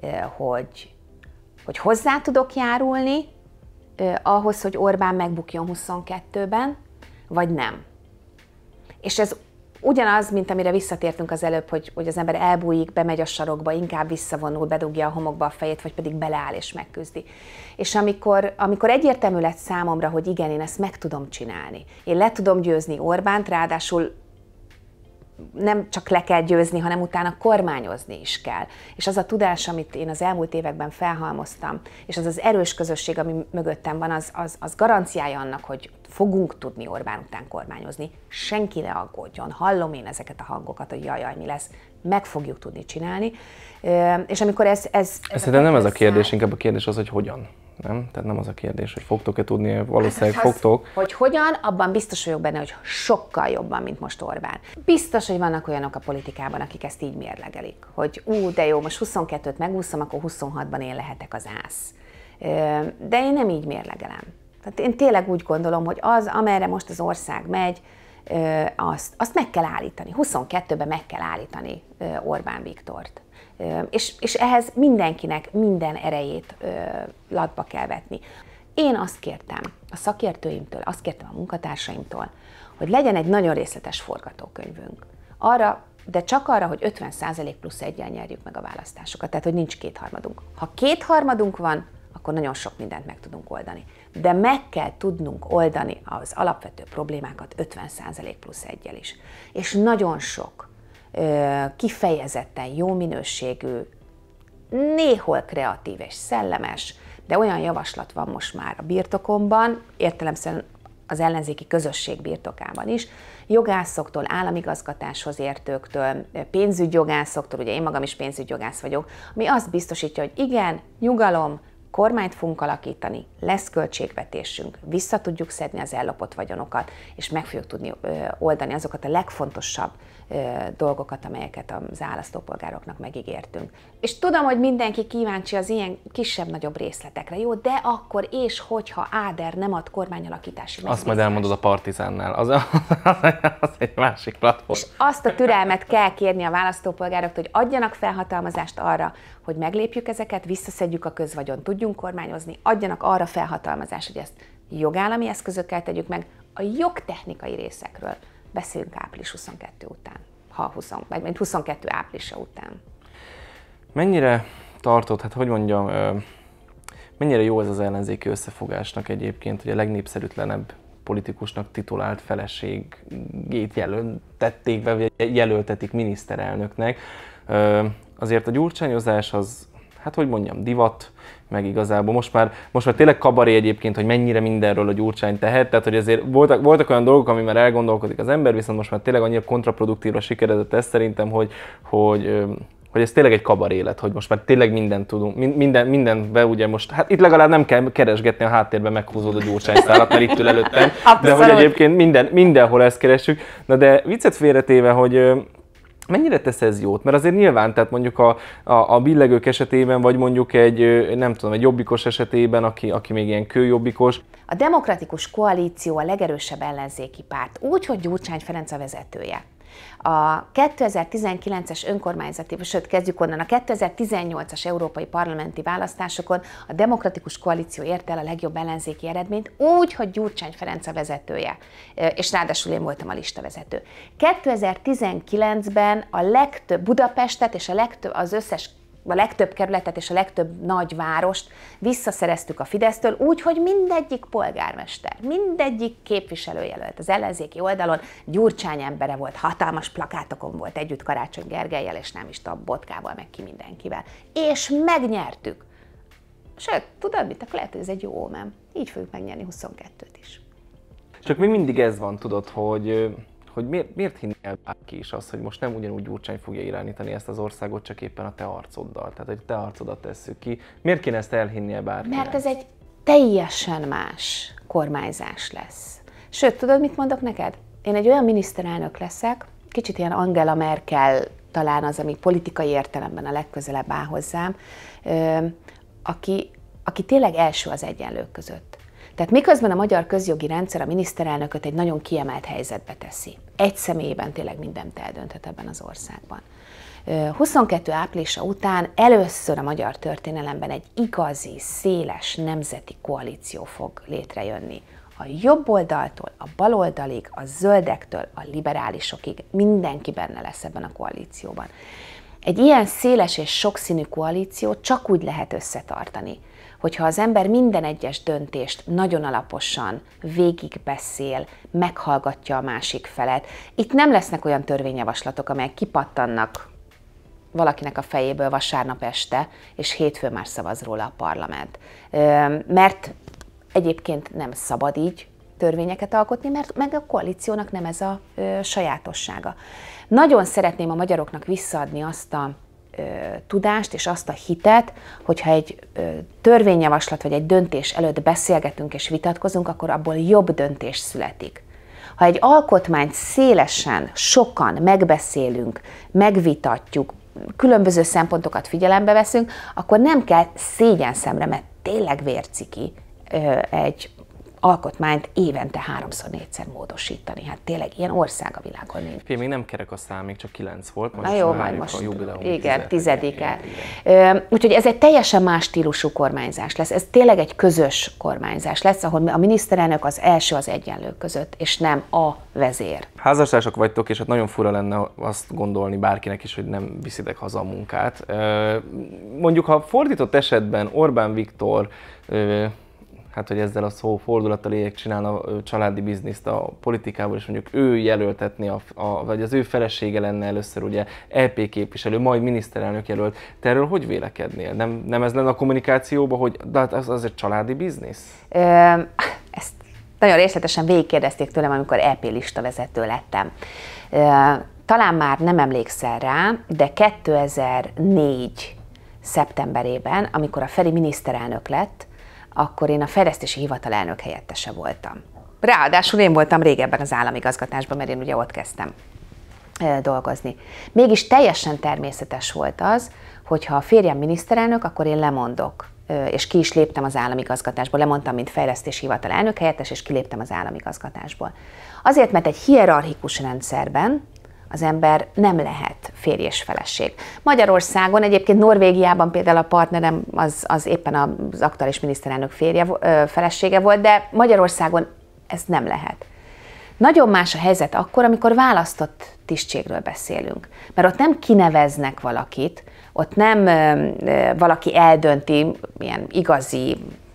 hogy hozzá tudok járulni ahhoz, hogy Orbán megbukjon 22-ben, vagy nem. És ez ugyanaz, mint amire visszatértünk az előbb, hogy az ember elbújik, bemegy a sarokba, inkább visszavonul, bedugja a homokba a fejét, vagy pedig beleáll és megküzdi. És amikor egyértelmű lett számomra, hogy igen, én ezt meg tudom csinálni, én le tudom győzni Orbánt, ráadásul nem csak le kell győzni, hanem utána kormányozni is kell. És az a tudás, amit én az elmúlt években felhalmoztam, és az az erős közösség, ami mögöttem van, az garanciája annak, hogy fogunk tudni Orbán után kormányozni. Senki ne aggódjon, hallom én ezeket a hangokat, hogy jaj, mi lesz, meg fogjuk tudni csinálni. És amikor ez szerintem nem ez a kérdés, inkább a kérdés az, hogy hogyan. Nem? Tehát nem az a kérdés, hogy fogtok-e tudni, valószínűleg fogtok. Hogy hogyan, abban biztos vagyok benne, hogy sokkal jobban, mint most Orbán. Biztos, hogy vannak olyanok a politikában, akik ezt így mérlegelik, hogy de jó, most 22-t megúszom, akkor 26-ban én lehetek az ász. De én nem így mérlegelem. Tehát én tényleg úgy gondolom, hogy amerre most az ország megy, azt meg kell állítani. 22-ben meg kell állítani Orbán Viktort. És ehhez mindenkinek minden erejét latba kell vetni. Én azt kértem a szakértőimtől, azt kértem a munkatársaimtól, hogy legyen egy nagyon részletes forgatókönyvünk. Arra de csak arra, hogy 50% plusz 1-jel nyerjük meg a választásokat, tehát hogy nincs kétharmadunk. Ha kétharmadunk van, akkor nagyon sok mindent meg tudunk oldani. De meg kell tudnunk oldani az alapvető problémákat 50% plusz 1-jel is. És nagyon sok kifejezetten jó minőségű, néhol kreatív és szellemes, de olyan javaslat van most már a birtokomban, értelemszerűen az ellenzéki közösség birtokában is, jogászoktól, államigazgatáshoz értőktől, pénzügygogászoktól, ugye én magam is pénzügyjogász vagyok, ami azt biztosítja, hogy igen, nyugalom, kormányt fogunk alakítani, lesz költségvetésünk, vissza tudjuk szedni az ellopott vagyonokat, és meg fogjuk tudni oldani azokat a legfontosabb dolgokat, amelyeket az választópolgároknak megígértünk. És tudom, hogy mindenki kíváncsi az ilyen kisebb-nagyobb részletekre, jó, de akkor és hogyha Áder nem ad kormányalakítási megbízást. Azt majd elmondod a Partizánnál, az egy másik platform. És azt a türelmet kell kérni a választópolgároktól, hogy adjanak felhatalmazást arra, hogy meglépjük ezeket, visszaszedjük a közvagyont, tudjunk kormányozni, adjanak arra felhatalmazást, hogy ezt jogállami eszközökkel tegyük meg, a jogtechnikai részekről beszéljünk április 22 után, vagy 22 áprilisa után. Mennyire tartod, hát hogy mondjam, mennyire jó ez az ellenzéki összefogásnak egyébként, hogy a legnépszerűtlenebb politikusnak titulált feleségét jelöltették, vagy jelöltetik miniszterelnöknek. Azért a gyurcsányozás az, hát hogy mondjam, divat, meg igazából most már tényleg kabaré egyébként, hogy mennyire mindenről a Gyurcsány tehet, tehát hogy azért voltak olyan dolgok, ami már elgondolkodik az ember, viszont most már tényleg annyira kontraproduktívra sikeredett ez szerintem, hogy ez tényleg egy kabaré lett, hogy most már tényleg mindent tudunk, mindenbe ugye most, hát itt legalább nem kell keresgetni a háttérben meghúzód a Gyurcsány szálat, mert itt ül előttem, de hogy egyébként mindenhol ezt keressük. Na de viccet félretéve, hogy mennyire tesz ez jót? Mert azért nyilván, tehát mondjuk a billegők esetében, vagy mondjuk egy jobbikos esetében, aki még ilyen kőjobbikos. A Demokratikus Koalíció a legerősebb ellenzéki párt, úgy, hogy Gyurcsány Ferenc a vezetője. A 2019-es önkormányzati, sőt kezdjük onnan, a 2018-as európai parlamenti választásokon a Demokratikus Koalíció érte el a legjobb ellenzéki eredményt, úgy, hogy Gyurcsány Ferenc a vezetője, és ráadásul én voltam a listavezető. 2019-ben a legtöbb Budapestet és a legtöbb kerületet és a legtöbb nagyvárost visszaszereztük a Fidesztől, úgy, hogy mindegyik polgármester, mindegyik képviselőjelölt az ellenzéki oldalon Gyurcsány embere volt, hatalmas plakátokon volt együtt Karácsony Gergellyel, és nem is tudom, Botkával, meg ki mindenkivel. És megnyertük. Sőt, tudod mit? Akkor lehet, hogy ez egy jó ómen. Így fogjuk megnyerni 22-t is. Csak még mindig ez van, tudod, hogy miért hinni el bárki is azt, hogy most nem ugyanúgy Gyurcsány fogja irányítani ezt az országot, csak éppen a te arcoddal. Tehát, hogy te arcodat tesszük ki. Miért kéne ezt elhinnie bárkinek? Mert ez egy teljesen más kormányzás lesz. Sőt, tudod, mit mondok neked? Én egy olyan miniszterelnök leszek, kicsit ilyen Angela Merkel talán az, ami politikai értelemben a legközelebb áll hozzám, aki tényleg első az egyenlők között. Tehát miközben a magyar közjogi rendszer a miniszterelnököt egy nagyon kiemelt helyzetbe teszi. Egy személyben tényleg mindent eldönthet ebben az országban. 22 áprilisa után először a magyar történelemben egy igazi, széles nemzeti koalíció fog létrejönni. A jobb oldaltól, a bal oldalig, a zöldektől, a liberálisokig mindenki benne lesz ebben a koalícióban. Egy ilyen széles és sokszínű koalíciót csak úgy lehet összetartani, hogyha az ember minden egyes döntést nagyon alaposan végigbeszél, meghallgatja a másik felet. Itt nem lesznek olyan törvényjavaslatok, amelyek kipattannak valakinek a fejéből vasárnap este, és hétfőn már szavaz róla a parlament. Mert egyébként nem szabad így törvényeket alkotni, mert meg a koalíciónak nem ez a sajátossága. Nagyon szeretném a magyaroknak visszaadni azt a tudást és azt a hitet, hogyha egy törvényjavaslat vagy egy döntés előtt beszélgetünk és vitatkozunk, akkor abból jobb döntés születik. Ha egy alkotmányt szélesen, sokan megbeszélünk, megvitatjuk, különböző szempontokat figyelembe veszünk, akkor nem kell szégyenszemre, mert tényleg vérciki egy alkotmányt évente 3-4-szer módosítani. Hát tényleg ilyen ország a világon nincs. Még nem kerek a szám, még csak 9 volt. Na jó, majd most, a jubileum igen, 10-e. Úgyhogy ez egy teljesen más stílusú kormányzás lesz. Ez tényleg egy közös kormányzás lesz, ahol a miniszterelnök az első az egyenlők között, és nem a vezér. Házastársak vagytok, és hát nagyon fura lenne azt gondolni bárkinek is, hogy nem viszitek haza a munkát. Mondjuk, ha fordított esetben Orbán Viktor, hát hogy ezzel a szó fordulattal éljek, csinálna családi bizniszt a politikából, és mondjuk ő jelöltetni, vagy az ő felesége lenne először ugye EP képviselő, majd miniszterelnök jelölt. Te erről hogy vélekednél? Nem ez lenne a kommunikációban, hogy de az egy családi biznisz? Ezt nagyon részletesen végigkérdezték tőlem, amikor EP listavezető lettem. Talán már nem emlékszel rá, de 2004. szeptemberében, amikor a Feri miniszterelnök lett, akkor én a fejlesztési hivatal elnök helyettese voltam. Ráadásul én voltam régebben az államigazgatásban, mert én ugye ott kezdtem dolgozni. Mégis teljesen természetes volt az, hogyha a férjem miniszterelnök, akkor én lemondok, és ki is léptem az államigazgatásból. Lemondtam, mint fejlesztési hivatal elnök helyettes, és kiléptem az államigazgatásból. Azért, mert egy hierarchikus rendszerben az ember nem lehet férj és feleség. Magyarországon, egyébként Norvégiában például a partnerem az éppen az aktuális miniszterelnök felesége volt, de Magyarországon ez nem lehet. Nagyon más a helyzet akkor, amikor választott tisztségről beszélünk. Mert ott nem kineveznek valakit, ott nem valaki eldönti ilyen igazi,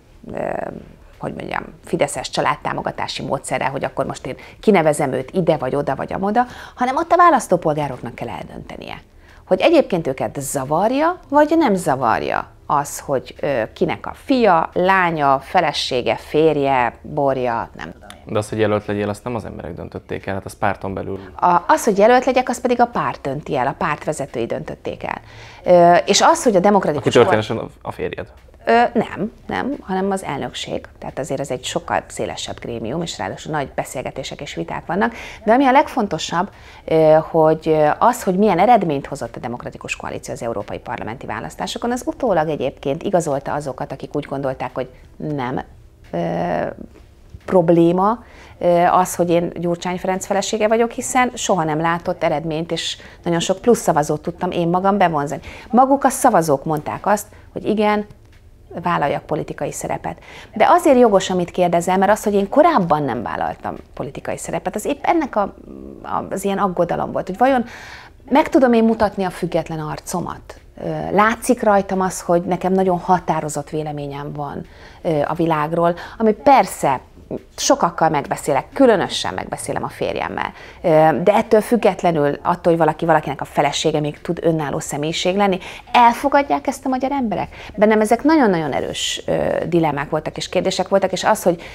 hogy mondjam, fideszes családtámogatási módszerrel, hogy akkor most én kinevezem őt ide, vagy oda, vagy amoda, hanem ott a választópolgároknak kell eldöntenie, hogy egyébként őket zavarja, vagy nem zavarja az, hogy kinek a fia, lánya, felesége, férje, borja, nem tudom. De az, hogy jelölt legyél, azt nem az emberek döntötték el, hát az párton belül. Az, hogy jelölt legyek, az pedig a párt dönti el, a párt vezetői döntötték el. És az, hogy a demokratikus... Aki történetesen a férjed. Nem, hanem az elnökség. Tehát azért ez egy sokkal szélesebb grémium, és ráadásul nagy beszélgetések és viták vannak. De ami a legfontosabb, hogy az, hogy milyen eredményt hozott a demokratikus koalíció az európai parlamenti választásokon, az utólag egyébként igazolta azokat, akik úgy gondolták, hogy nem probléma az, hogy én Gyurcsány Ferenc felesége vagyok, hiszen soha nem látott eredményt, és nagyon sok plusz szavazót tudtam én magam bevonzani. Maguk a szavazók mondták azt, hogy igen, vállaljak politikai szerepet. De azért jogos, amit kérdezel, mert az, hogy én korábban nem vállaltam politikai szerepet, az épp ennek az ilyen aggodalom volt, hogy vajon meg tudom én mutatni a független arcomat? Látszik rajtam az, hogy nekem nagyon határozott véleményem van a világról, ami persze sokakkal megbeszélek, különösen megbeszélem a férjemmel. De ettől függetlenül, attól, hogy valakinek a felesége még tud önálló személyiség lenni, elfogadják ezt a magyar emberek? Bennem ezek nagyon-nagyon erős dilemmák voltak és kérdések voltak, és az, hogy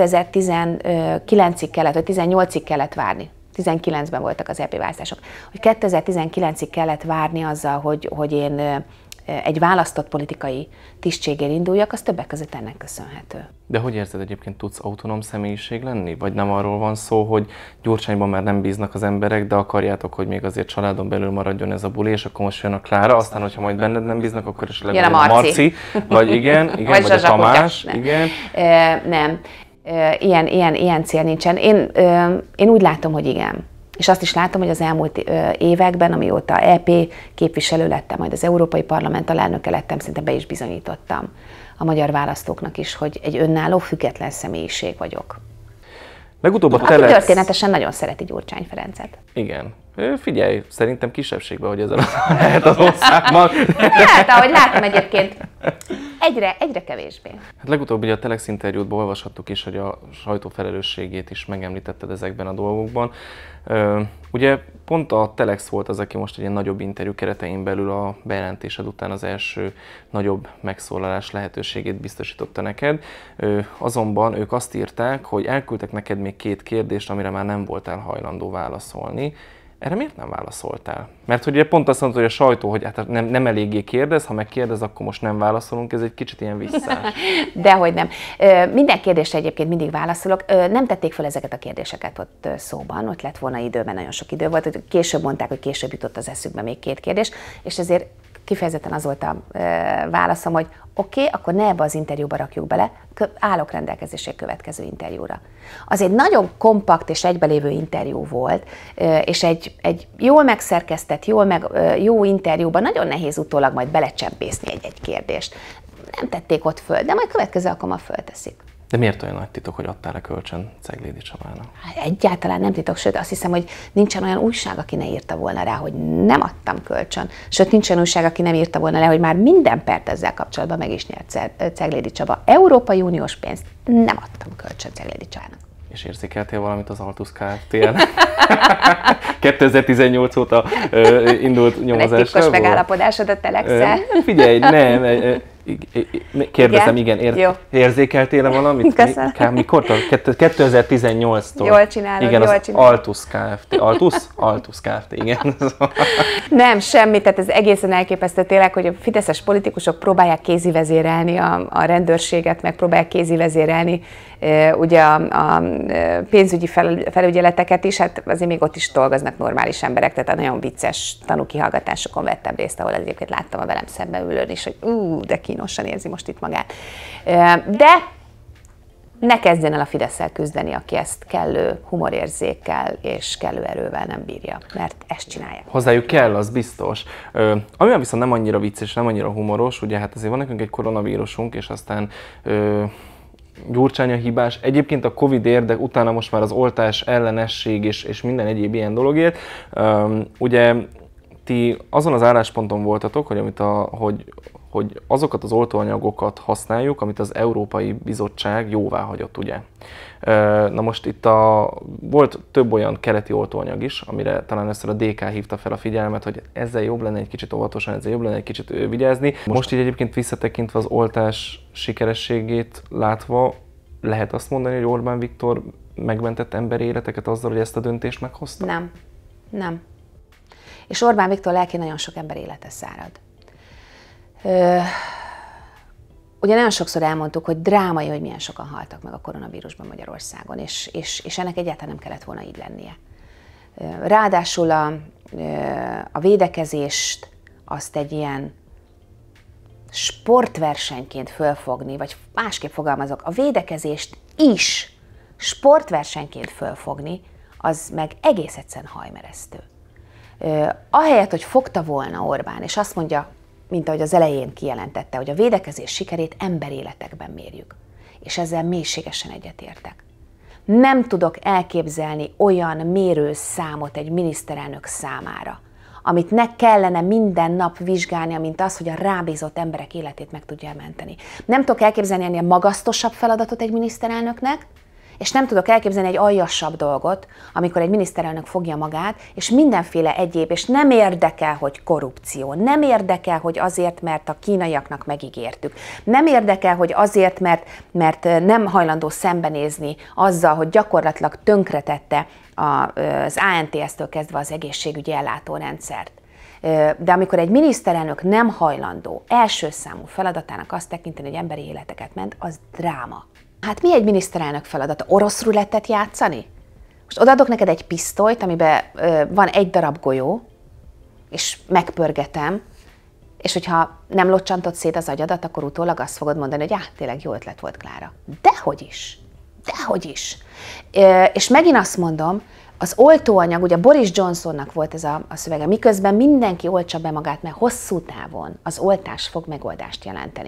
2019-ig kellett, vagy 18-ig kellett várni, 19-ben voltak az EP választások, hogy 2019-ig kellett várni azzal, hogy én egy választott politikai tisztségért induljak, az többek között ennek köszönhető. De hogy érzed, egyébként tudsz autonóm személyiség lenni? Vagy nem arról van szó, hogy Gyurcsányban már nem bíznak az emberek, de akarjátok, hogy még azért családon belül maradjon ez a buli, és akkor most jön a Klára, aztán, hogyha majd benned nem bíznak, akkor is jön a Marci. Vagy igen, vagy a Tamás. Nem. Igen. Nem. Ilyen cél nincsen. Én úgy látom, hogy igen. És azt is látom, hogy az elmúlt években, amióta EP képviselő lettem, majd az Európai Parlament alelnöke lettem, szinte be is bizonyítottam a magyar választóknak is, hogy egy önálló, független személyiség vagyok. Legutóbb a Aki Telex... történetesen nagyon szereti Gyurcsány Ferencet. Igen. Figyelj, szerintem kisebbségben, hogy ezzel lehet az országban. Hát, ahogy látom egyébként, egyre kevésbé. Hát legutóbb ugye a Telex interjútban olvashattuk is, hogy a sajtó felelősségét is megemlítetted ezekben a dolgokban. Ugye pont a Telex volt az, aki most egy ilyen nagyobb interjú keretein belül a bejelentésed után az első nagyobb megszólalás lehetőségét biztosította neked. Azonban ők azt írták, hogy elküldtek neked még 2 kérdést, amire már nem voltál hajlandó válaszolni. Erre miért nem válaszoltál? Mert hogy ugye pont azt mondta, hogy a sajtó, hogy hát nem eléggé kérdez, ha megkérdez, akkor most nem válaszolunk, ez egy kicsit ilyen visszás. Dehogy nem. Minden kérdésre egyébként mindig válaszolok. Nem tették fel ezeket a kérdéseket ott szóban, ott lett volna idő, mert nagyon sok idő volt, hogy később mondták, hogy később jutott az eszükbe még 2 kérdés, és ezért kifejezetten az volt a válaszom, hogy oké, akkor ne ebbe az interjúba rakjuk bele, állok rendelkezésre következő interjúra. Az egy nagyon kompakt és egybelévő interjú volt, és egy jól megszerkesztett, jó interjúban nagyon nehéz utólag majd belecsempészni egy kérdést. Nem tették ott föl, de majd következő alkalommal fölteszik. De miért olyan nagy titok, hogy adtál-e kölcsön Ceglédi Csabának? Egyáltalán nem titok, sőt azt hiszem, hogy nincsen olyan újság, aki ne írta volna rá, hogy nem adtam kölcsön. Sőt, nincsen újság, aki nem írta volna rá, hogy már minden pert ezzel kapcsolatban meg is nyert Ceglédi Csaba. Európai Uniós pénzt nem adtam kölcsön Ceglédi Csabának. És érzékeltél valamit az Altus Kft-en? 2018 óta indult nyomozásra. Egy titkos megállapodásod a Telexel? Figyelj, nem. Kérdezem, igen, érzékeltél-e valamit? Köszönöm. Mikor? 2018-tól. Jól csinálod, igen, jól az csinálod. Altus Kft. Altus Kft. Igen. Nem, semmi, tehát ez egészen elképesztő tényleg, hogy a fideszes politikusok próbálják kézivezérelni a rendőrséget, meg próbálják kézivezérelni ugye a pénzügyi felügyeleteket is, hát azért még ott is dolgoznak normális emberek, tehát a nagyon vicces tanúkihallgatásokon vettem részt, ahol egyébként láttam a velem szemben ülőn is, hogy de kínosan érzi most itt magát. De ne kezdjen el a Fidesszel küzdeni, aki ezt kellő humorérzékkel és kellő erővel nem bírja, mert ezt csinálják. Hozzájuk kell, az biztos. Amivel viszont nem annyira vicces, nem annyira humoros, ugye hát azért van nekünk egy koronavírusunk, és aztán Gyurcsány a hibás. Egyébként a Covid érdek, utána most már az oltás ellenesség és minden egyéb ilyen dologért. Ugye ti azon az állásponton voltatok, hogy azokat az oltóanyagokat használjuk, amit az Európai Bizottság jóvá hagyott, ugye? Na most itt volt több olyan keleti oltóanyag is, amire talán először a DK hívta fel a figyelmet, hogy ezzel jobb lenne egy kicsit óvatosan, ezzel jobb lenne egy kicsit vigyázni. Most így egyébként visszatekintve az oltás sikerességét látva, lehet azt mondani, hogy Orbán Viktor megmentett emberi életeket azzal, hogy ezt a döntést meghozta? Nem. És Orbán Viktor lelkén nagyon sok ember élete szárad. Ugye nagyon sokszor elmondtuk, hogy drámai, hogy milyen sokan haltak meg a koronavírusban Magyarországon, és ennek egyáltalán nem kellett volna így lennie. Ráadásul a védekezést azt egy ilyen sportversenyként fölfogni, vagy másképp fogalmazok, a védekezést is sportversenyként fölfogni, az meg egész egyszerűen hajmeresztő. Ahelyett, hogy fogta volna Orbán, és azt mondja, mint ahogy az elején kijelentette, hogy a védekezés sikerét emberéletekben mérjük. És ezzel mélységesen egyetértek. Nem tudok elképzelni olyan mérőszámot egy miniszterelnök számára, amit ne kellene minden nap vizsgálnia, mint az, hogy a rábízott emberek életét meg tudja menteni. Nem tudok elképzelni ennél magasztosabb feladatot egy miniszterelnöknek, és nem tudok elképzelni egy aljasabb dolgot, amikor egy miniszterelnök fogja magát, és mindenféle egyéb, és nem érdekel, hogy korrupció, nem érdekel, hogy azért, mert a kínaiaknak megígértük, nem érdekel, hogy azért, mert nem hajlandó szembenézni azzal, hogy gyakorlatilag tönkretette az ANTS-től kezdve az egészségügyi ellátórendszert. De amikor egy miniszterelnök nem hajlandó első számú feladatának azt tekinteni, hogy emberi életeket ment, az dráma. Hát mi egy miniszterelnök feladata? Orosz rulettet játszani? Most odaadok neked egy pisztolyt, amiben van egy darab golyó, és megpörgetem, és hogyha nem locsantod szét az agyadat, akkor utólag azt fogod mondani, hogy tényleg jó ötlet volt, Klára. Dehogy is. És megint azt mondom, az oltóanyag, ugye Boris Johnsonnak volt ez a szövege, miközben mindenki oltsa be magát, mert hosszú távon az oltás fog megoldást jelenteni.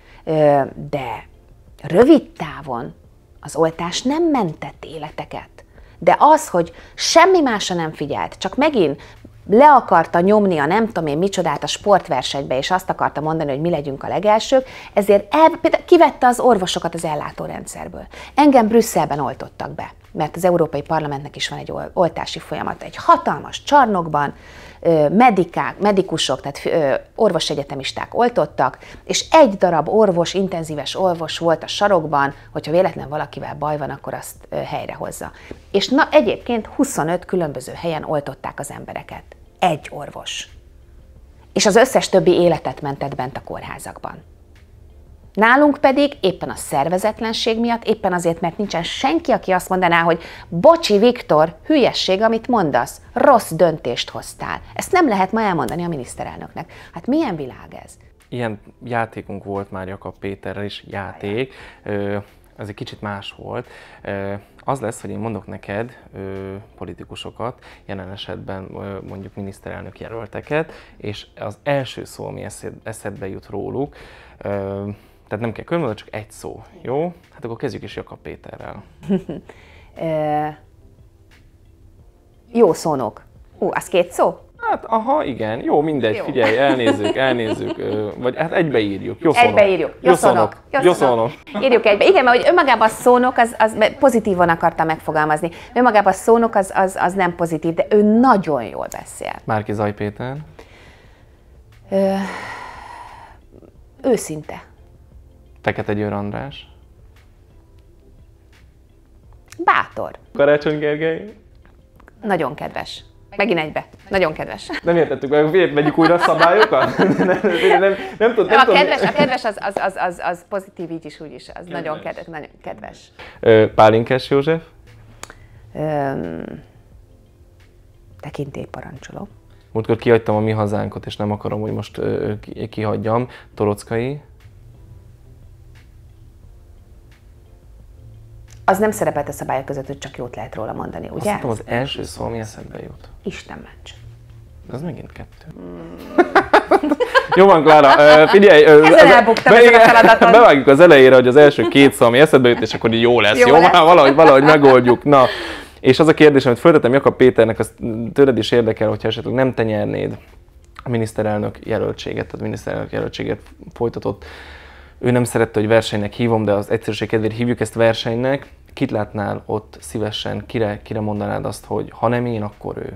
De rövid távon az oltás nem mentett életeket. De az, hogy semmi másra nem figyelt, csak megint le akarta nyomni a nem tudom én micsodát a sportversenybe, és azt akarta mondani, hogy mi legyünk a legelsők, ezért kivette az orvosokat az ellátórendszerből. Engem Brüsszelben oltottak be, mert az Európai Parlamentnek is van egy oltási folyamat. Egy hatalmas csarnokban medikusok, tehát orvosegyetemisták oltottak, és egy darab orvos, intenzíves orvos volt a sarokban, hogyha véletlen valakivel baj van, akkor azt helyrehozza. És egyébként 25 különböző helyen oltották az embereket. Egy orvos. És az összes többi életet mentett bent a kórházakban. Nálunk pedig éppen a szervezetlenség miatt, éppen azért, mert nincsen senki, aki azt mondaná, hogy bocsi Viktor, hülyesség, amit mondasz, rossz döntést hoztál. Ezt nem lehet ma elmondani a miniszterelnöknek. Hát milyen világ ez? Ilyen játékunk volt már Jakab Péterrel is, játék, ez egy kicsit más volt. Az lesz, hogy én mondok neked politikusokat, jelen esetben mondjuk miniszterelnök jelölteket, és az első szó, ami eszedbe jut róluk, tehát nem kell körülbelül, csak egy szó, jó? Hát akkor kezdjük is Jakab Péterrel. Jó szónok. Az 2 szó? Hát, aha, igen. Jó, mindegy, jó. Figyelj, elnézzük, vagy hát egybeírjuk. Jó szónok. Egybeírjuk. Jó szónok. Írjuk egybe. Igen, mert hogy önmagában a szónok, az pozitívan akarta megfogalmazni. Önmagában a szónok az nem pozitív, de ő nagyon jól beszél. Márki-Zay Péter? Őszinte. Fekete Győr András? Bátor. Karácsony Gergely? Nagyon kedves. Megint egybe. Nagyon kedves. Nem értettük meg, vegyük újra a szabályokat? nem tudom. A kedves az pozitív így is, úgy is. Az nagyon kedves. Pálinkás József? Tekintélyparancsoló. Múltkor kihagytam a Mi Hazánkot, és nem akarom, hogy most kihagyjam. Torockai? Az nem szerepelt a szabályok között, hogy csak jót lehet róla mondani, ugye? Azt mondtam, az első szó, ami eszembe jut. Isten ments. Ez megint 2. Jó van, Klára, figyelj! Ezen elbuktam ezen a feladaton. Bevágjuk az elejére, hogy az első 2 szó, ami eszedbe jut, és akkor így jó lesz. Jó? Valahogy megoldjuk. Na, és az a kérdés, amit föltettem Jakab Péternek, az tőled is érdekel, hogyha esetleg nem te nyernéd a miniszterelnök jelöltséget, tehát miniszterelnök jelöltséget folytatott. Ő nem szerette, hogy versenynek hívom, de az egyszerűség kedvéért hívjuk ezt versenynek. Kit látnál ott szívesen, kire mondanád azt, hogy ha nem én, akkor ő?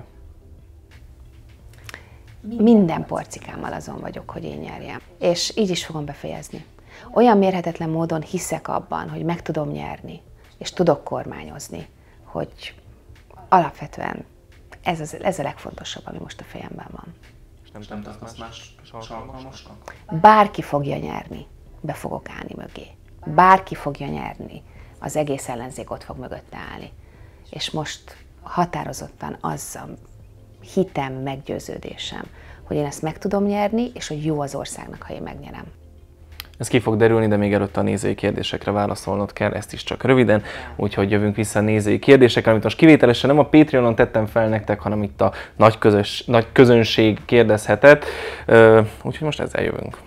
Minden porcikámmal azon vagyok, hogy én nyerjem. És így is fogom befejezni. Olyan mérhetetlen módon hiszek abban, hogy meg tudom nyerni, és tudok kormányozni, hogy alapvetően ez a legfontosabb, ami most a fejemben van. És nem tartasz más alkalmasnak? Bárki fogja nyerni, be fogok állni mögé. Bárki fogja nyerni, az egész ellenzék ott fog mögötte állni. És most határozottan az a hitem, meggyőződésem, hogy én ezt meg tudom nyerni, és hogy jó az országnak, ha én megnyerem. Ez ki fog derülni, de még előtt a nézői kérdésekre válaszolnod kell, ezt is csak röviden, úgyhogy jövünk vissza a nézői kérdésekre, amit most kivételesen nem a Patreonon tettem fel nektek, hanem itt a nagy közönség kérdezhetett, úgyhogy most ezzel jövünk.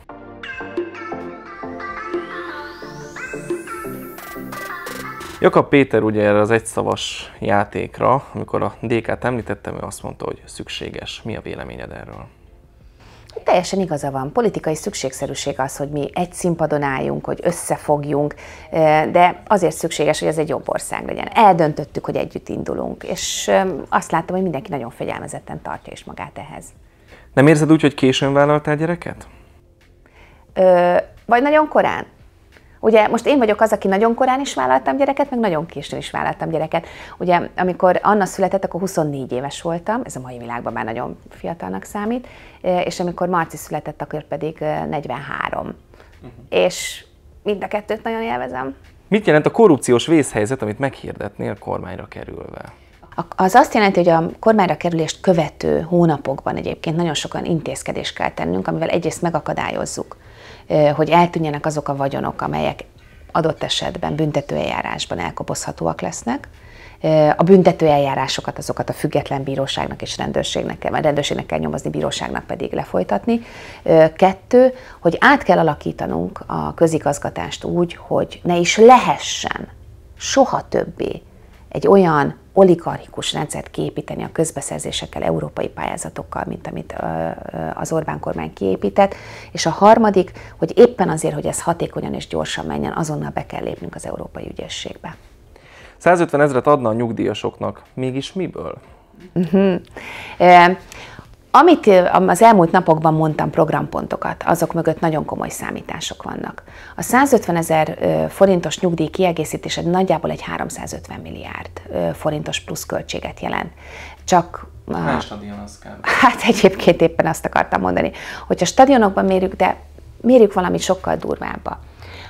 Jakab Péter ugye erre az egyszavas játékra, amikor a DK-t említettem, ő azt mondta, hogy szükséges. Mi a véleményed erről? Teljesen igaza van. Politikai szükségszerűség az, hogy mi egy színpadon álljunk, hogy összefogjunk, de azért szükséges, hogy ez egy jobb ország legyen. Eldöntöttük, hogy együtt indulunk, és azt láttam, hogy mindenki nagyon fegyelmezetten tartja is magát ehhez. Nem érzed úgy, hogy későn vállaltál gyereket? Vagy nagyon korán? Ugye most én vagyok az, aki nagyon korán is vállaltam gyereket, meg nagyon későn is vállaltam gyereket. Ugye amikor Anna született, akkor 24 éves voltam, ez a mai világban már nagyon fiatalnak számít, és amikor Marci született, akkor pedig 43. És mind a kettőt nagyon élvezem. Mit jelent a korrupciós vészhelyzet, amit meghirdetnél kormányra kerülve? Az azt jelenti, hogy a kormányra kerülést követő hónapokban egyébként nagyon sokan intézkedést kell tennünk, amivel egyrészt megakadályozzuk, hogy eltűnjenek azok a vagyonok, amelyek adott esetben büntetőeljárásban elkobozhatóak lesznek. A büntetőeljárásokat azokat a független bíróságnak és rendőrségnek kell nyomozni, bíróságnak pedig lefolytatni. 2, hogy át kell alakítanunk a közigazgatást úgy, hogy ne is lehessen soha többé egy olyan oligarchikus rendszert kiépíteni a közbeszerzésekkel, európai pályázatokkal, mint amit az Orbán kormány kiépített. És a harmadik, hogy éppen azért, hogy ez hatékonyan és gyorsan menjen, azonnal be kell lépnünk az Európai Ügyészségbe. 150 000 adna a nyugdíjasoknak. Mégis miből? Amit az elmúlt napokban mondtam, programpontokat, azok mögött nagyon komoly számítások vannak. A 150 000 forintos nyugdíj kiegészítése nagyjából egy 350 milliárd forintos pluszköltséget jelent. Csak hány stadion az kell? Hát egyébként éppen azt akartam mondani, hogy a stadionokban mérjük, de mérjük valamit sokkal durvábba.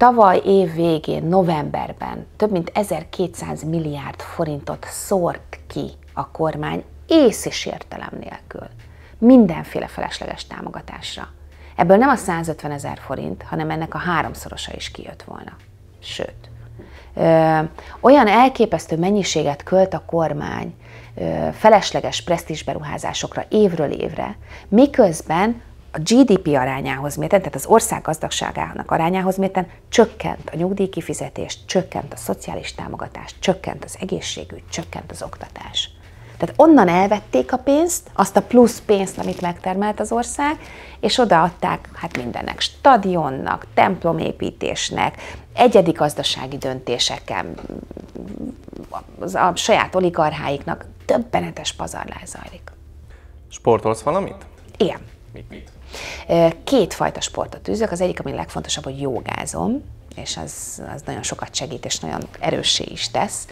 tavaly év végén, novemberben több mint 1200 milliárd forintot szórt ki a kormány ész és értelem nélkül. Mindenféle felesleges támogatásra. Ebből nem a 150 000 forint, hanem ennek a 3-szorosa is kijött volna. Sőt, olyan elképesztő mennyiséget költ a kormány felesleges presztízsberuházásokra évről évre, miközben a GDP arányához mérten, tehát az ország gazdagságának arányához mérten csökkent a nyugdíjkifizetés, csökkent a szociális támogatás, csökkent az egészségügy, csökkent az oktatás. Tehát onnan elvették a pénzt, azt a plusz pénzt, amit megtermelt az ország, és odaadták hát mindennek, stadionnak, templomépítésnek, egyedi gazdasági döntésekkel, a saját oligarcháiknak döbbenetes pazarlás zajlik. Sportolsz valamit? Igen. Mit? Kétfajta sportot űzök, az egyik, ami legfontosabb, hogy jogázom, és az nagyon sokat segít, és nagyon erőssé is tesz.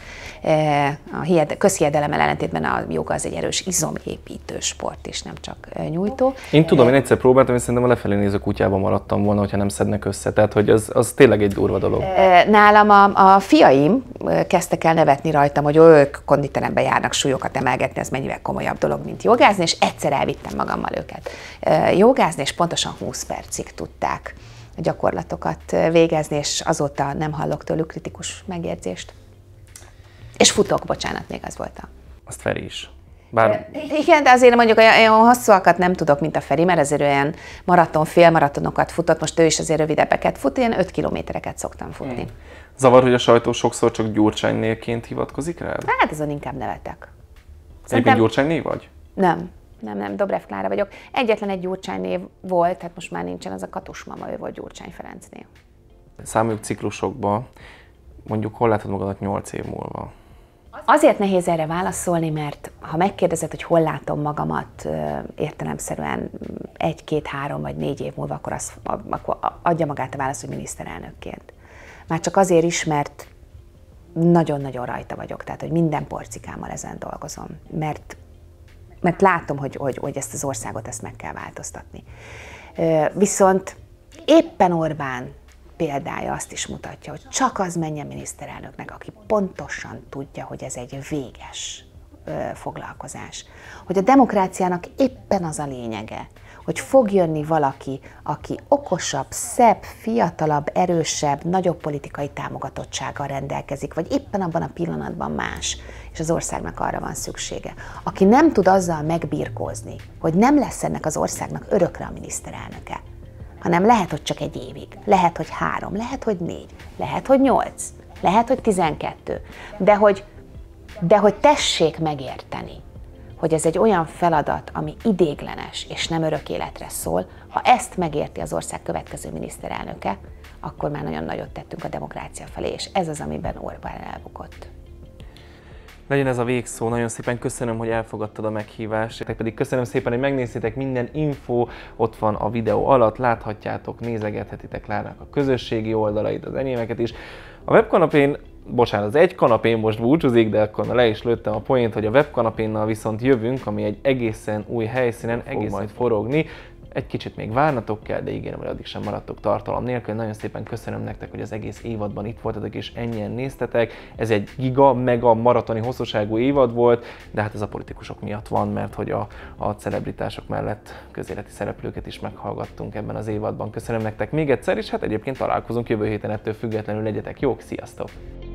A közhiedelemmel ellentétben a joga az egy erős izomépítő sport is, nem csak nyújtó. Én tudom, én egyszer próbáltam, és szerintem a lefelé néző kutyában maradtam volna, hogyha nem szednek össze, tehát hogy az tényleg egy durva dolog. Nálam a fiaim kezdtek el nevetni rajtam, hogy ők konditerembe járnak súlyokat emelgetni, ez mennyivel komolyabb dolog, mint jogázni, és egyszer elvittem magammal őket jogázni, és pontosan 20 percig tudták gyakorlatokat végezni, és azóta nem hallok tőlük kritikus megjegyzést. És futok, bocsánat, még az volt a... Azt Feri is. Bár... Igen, de azért mondjuk olyan hosszúakat nem tudok, mint a Feri, mert azért olyan félmaratonokat futott, most ő is azért rövidebbeket fut, ilyen 5 kilométereket szoktam futni. Zavar, hogy a sajtó sokszor csak Gyurcsány-névként hivatkozik rád? Hát azon inkább nevetek. Egyébként Gyurcsány-név vagy? Nem, Dobrev Klára vagyok. Egyetlen egy Gyurcsány név volt, tehát most már nincsen, az a Katus mama, ő volt Gyurcsány Ferenc név. Számoljuk ciklusokba, mondjuk hol látod magadat 8 év múlva? Azért nehéz erre válaszolni, mert ha megkérdezed, hogy hol látom magamat értelemszerűen 1, 2, 3 vagy 4 év múlva, akkor adja magát a válasz, hogy miniszterelnökként. Már csak azért is, mert nagyon-nagyon rajta vagyok, tehát hogy minden porcikámmal ezen dolgozom, mert látom, hogy ezt az országot ezt meg kell változtatni. Viszont éppen Orbán példája azt is mutatja, hogy csak az menjen miniszterelnöknek, aki pontosan tudja, hogy ez egy véges foglalkozás. Hogy a demokráciának éppen az a lényege, hogy fog jönni valaki, aki okosabb, szebb, fiatalabb, erősebb, nagyobb politikai támogatottsággal rendelkezik, vagy éppen abban a pillanatban más, és az országnak arra van szüksége. Aki nem tud azzal megbirkózni, hogy nem lesz ennek az országnak örökre a miniszterelnöke, hanem lehet, hogy csak 1 évig, lehet, hogy 3, lehet, hogy 4, lehet, hogy 8, lehet, hogy 12, de hogy tessék megérteni, hogy ez egy olyan feladat, ami idéglenes és nem örök életre szól, ha ezt megérti az ország következő miniszterelnöke, akkor már nagyon nagyot tettünk a demokrácia felé, és ez az, amiben Orbán elbukott. Legyen ez a végszó, nagyon szépen köszönöm, hogy elfogadtad a meghívást, pedig köszönöm szépen, hogy megnéztétek, minden info ott van a videó alatt, láthatjátok, nézegethetitek Klárának a közösségi oldalait, az enyémeket is. A webkanapén, bocsánat, az egy kanapén most búcsúzik, de akkor le is lőttem a poént, hogy a webkanapénnal viszont jövünk, ami egy egészen új helyszínen fog majd forogni. Egy kicsit még várnatok kell, de ígérem, hogy addig sem maradtok tartalom nélkül. Nagyon szépen köszönöm nektek, hogy az egész évadban itt voltatok és ennyien néztetek. Ez egy mega maratoni hosszúságú évad volt, de hát ez a politikusok miatt van, mert hogy a celebritások mellett közéleti szereplőket is meghallgattunk ebben az évadban. Köszönöm nektek még egyszer, és hát egyébként találkozunk jövő héten, ettől függetlenül legyetek jók, sziasztok!